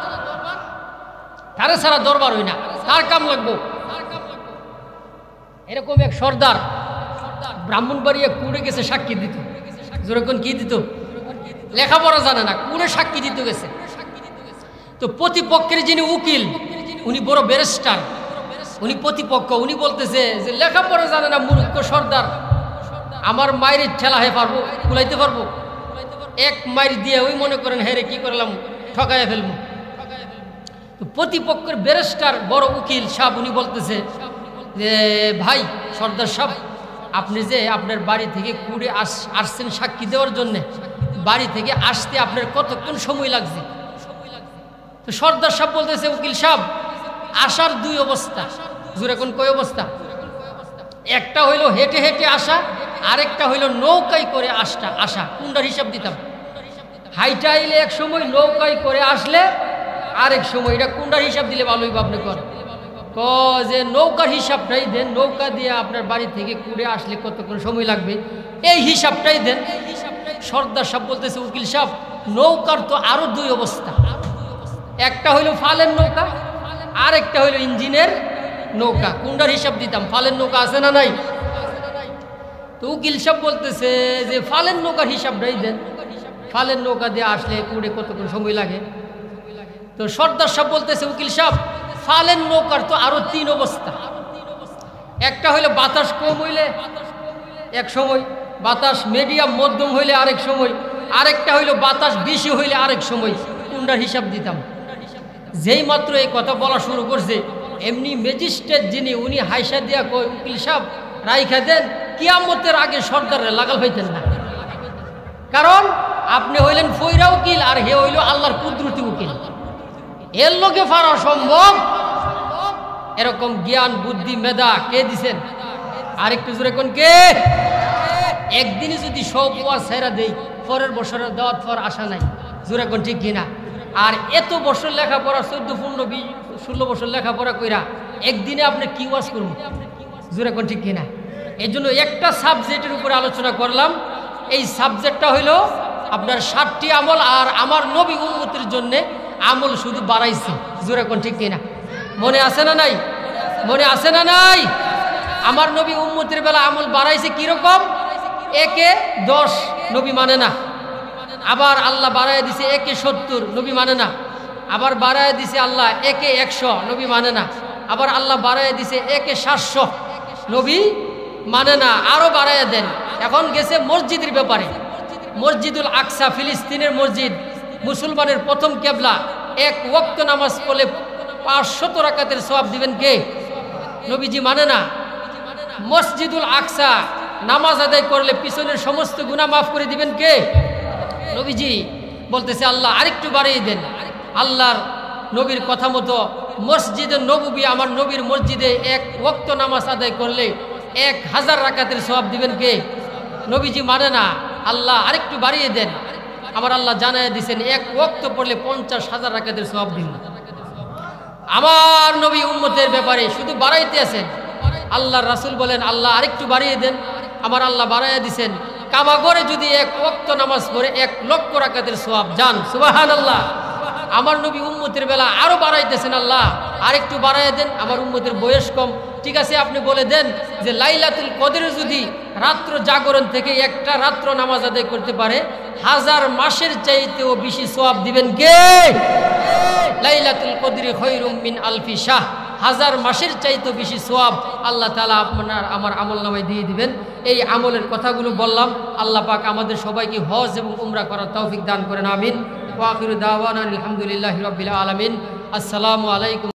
তারে ছাড়া দরবার হই না, তার কাম লাগবো। এরকম এক সর্দার ব্রাহ্মণবাড়িয়া কুড়ে গেছে সাক্ষী দিত। যেরকম কি দিত? লেখাপড়া জানে না, কুড়ে সাক্ষী দিতে গেছে। তো প্রতিপক্ষের যিনি উকিল, উনি বড় ব্যারিস্টার, উনি প্রতিপক্ষ, উনি বলতেছে যে লেখাপড়া জানে না মূর্খ সর্দার, আমার মায়ের ঠেলা হয়ে পারবো, কুলাইতে পারবো? এক মায়ের দিয়ে ওই মনে করেন হ্যাঁ রে কি করলাম, ঠকাইয়া ফেলবো। তো প্রতিপক্ষের ব্যারিস্টার বড় উকিল সাহেব উনি বলতেছে যে ভাই সর্দার সাহেব, আপনি যে আপনার বাড়ি থেকে কুড়ে আস আসছেন সাক্ষী দেওয়ার জন্যে, বাড়ি থেকে আসতে আপনার কতক্ষণ সময় লাগছে? তো সর্দার সাহেব বলতেছে উকিল সাহেব, আসার দুই অবস্থা। জোরে কোন কয় অবস্থা? একটা হইল হেঁটে হেঁটে আসা, আরেকটা হইল নৌকায় করে আসটা আসা। কোনটার হিসাব দিতাম? হাইটা আইলে এক সময়, নৌকায় করে আসলে আরেক সময়। এটা কোনটার হিসাব দিলে ভালোই বা আপনি কর? ক যে নৌকার হিসাবটাই দেন, নৌকা দিয়ে আপনার বাড়ি থেকে কুড়ে আসলে কতক্ষণ সময় লাগবে, এই হিসাবটাই দেন। সর্দার সাহেব বলতেছে উকিল সাহেব, নৌকার তো আরো দুই অবস্থা। একটা হইল ফালের নৌকা, আর একটা হইল ইঞ্জিনের নৌকা। কোনটার হিসাব দিতাম? ফালের নৌকা আছে না নাই? তো উকিল সাহেব বলতেছে যে ফালের নৌকার হিসাবটাই দেন, ফালের নৌকা দিয়ে আসলে কুড়ে কতক্ষণ সময় লাগে। তো সর্দার সাহেব বলতেছে উকিল সাহেব, ফালের নৌকার তো আরো তিন অবস্থা। একটা হইলে বাতাস কম হইলে এক সময়, বাতাস মিডিয়াম মধ্যম হইলে আরেক সময়, আরেকটা হইল বাতাস বেশি হইলে আরেক সময়। কোনটার হিসাব দিতাম? যেই মাত্র এই কথা বলা শুরু করছে, এমনি ম্যাজিস্ট্রেট যিনি, উনি হাইসা দিয়া কই উকিল সাহেব রাইখা দেন, কিয়ামতের আগে সর্দারে লাগাল হইতেন না। কারণ আপনি হইলেন ফইরা উকিল, আর হে হইল আল্লাহর কুদরতি উকিল, এর লোকে পারা সম্ভব? এরকম জ্ঞান বুদ্ধি মেধা কে দিছেন? আরেকটু জোরে কোন কে? একদিনই যদি সব ওয়াজ ছেড়া দেই, পরের বছরের দেওয়ার পর আশা নাই। জোরে কোন ঠিক কিনা? আর এত বছর লেখাপড়া, চোদ্দ পনেরো বিশ ষোলো বছর লেখাপড়া কইরা একদিনে আপনি কি ওয়াজ করুন? জোরে কোন ঠিক কিনা? এই জন্য একটা সাবজেক্টের উপরে আলোচনা করলাম। এই সাবজেক্টটা হইল আপনার ষাটটি আমল, আর আমার নবী উম্মতের জন্যে আমল শুধু বাড়াইছে। জোরে কোন ঠিক কিনা? মনে আছে না নাই? মনে আছে না নাই? আমার নবী উম্মতের বেলা আমল বাড়াইছে কিরকম? একে দশ, নবী মানে না। আবার আল্লাহ বাড়ায় দিছে একে সত্তর, নবী মানে না। আবার বাড়ায় দিছে আল্লাহ একে একশো, নবী মানে না। আবার আল্লাহ বাড়ায় দিছে একে সাতশো, নবী মানে না। আরো বাড়ায় দেন। এখন গেছে মসজিদের ব্যাপারে। মসজিদুল আকসা, ফিলিস্তিনের মসজিদ, মুসলমানের প্রথম কেবলা। এক ওয়াক্ত নামাজ পড়লে পাঁচশত রাকাতের সওয়াব দিবেন কে? নবীজি মানে না। মসজিদুল আকসা নামাজ আদায় করলে পিছনের সমস্ত গুনাহ মাফ করে দিবেন কে? নবীজি বলতেছে আল্লাহ আরেকটু বাড়িয়ে দেন। আল্লাহর নবীর কথা মতো মসজিদে নববী, আমার নবীর মসজিদে এক ওয়াক্ত নামাজ আদায় করলে এক হাজার রাকাতের সওয়াব দিবেন কে? নবীজি মানে না। আল্লাহ আরেকটু বাড়িয়ে দেন। আমার আল্লাহ জানায় দিছেন এক ওয়াক্ত পড়লে পঞ্চাশ হাজার রাকাতের সওয়াব দিন। আমার নবী উম্মতের ব্যাপারে শুধু বাড়াইতে আছেন। আল্লাহর রাসূল বলেন আল্লাহ আরেকটু বাড়িয়ে দেন, আমার আল্লাহ বাড়াইয়া দিছেন। কাবা ঘরে যদি এক ওয়াক্ত নামাজ পড়ে এক লক্ষ রাকাতের সওয়াব যান, সুবহানাল্লাহ। আমার নবী উম্মতের বেলা আরো বাড়াইতেছেন, আল্লাহ আরেকটু বাড়াইয়া দেন, আমার উম্মতের বয়স কম। ঠিক আছে, আপনি বলে দেন যে লাইলাতুল কদরে যদি রাত্র জাগরণ থেকে একটা রাত্র নামাজ আদায় করতে পারে, হাজার মাসের চাইতেও বেশি সওয়াব দিবেন কে? লাইলাতুল কদরি খায়রুম মিন আলফি শাহ, হাজার মাসের চাইতেও বেশি সওয়াব আল্লাহ তাআলা আপনার আমার আমলনামায় দিয়ে দিবেন। এই আমলের কথাগুলো বললাম। আল্লাহ পাক আমাদের সবাইকে হজ এবং উমরা করার তৌফিক দান করেন, আমিন। ওয়া আখিরু দাওয়ানা আলহামদুলিল্লাহি রাব্বিল আলামিন। আসসালামু আলাইকুম।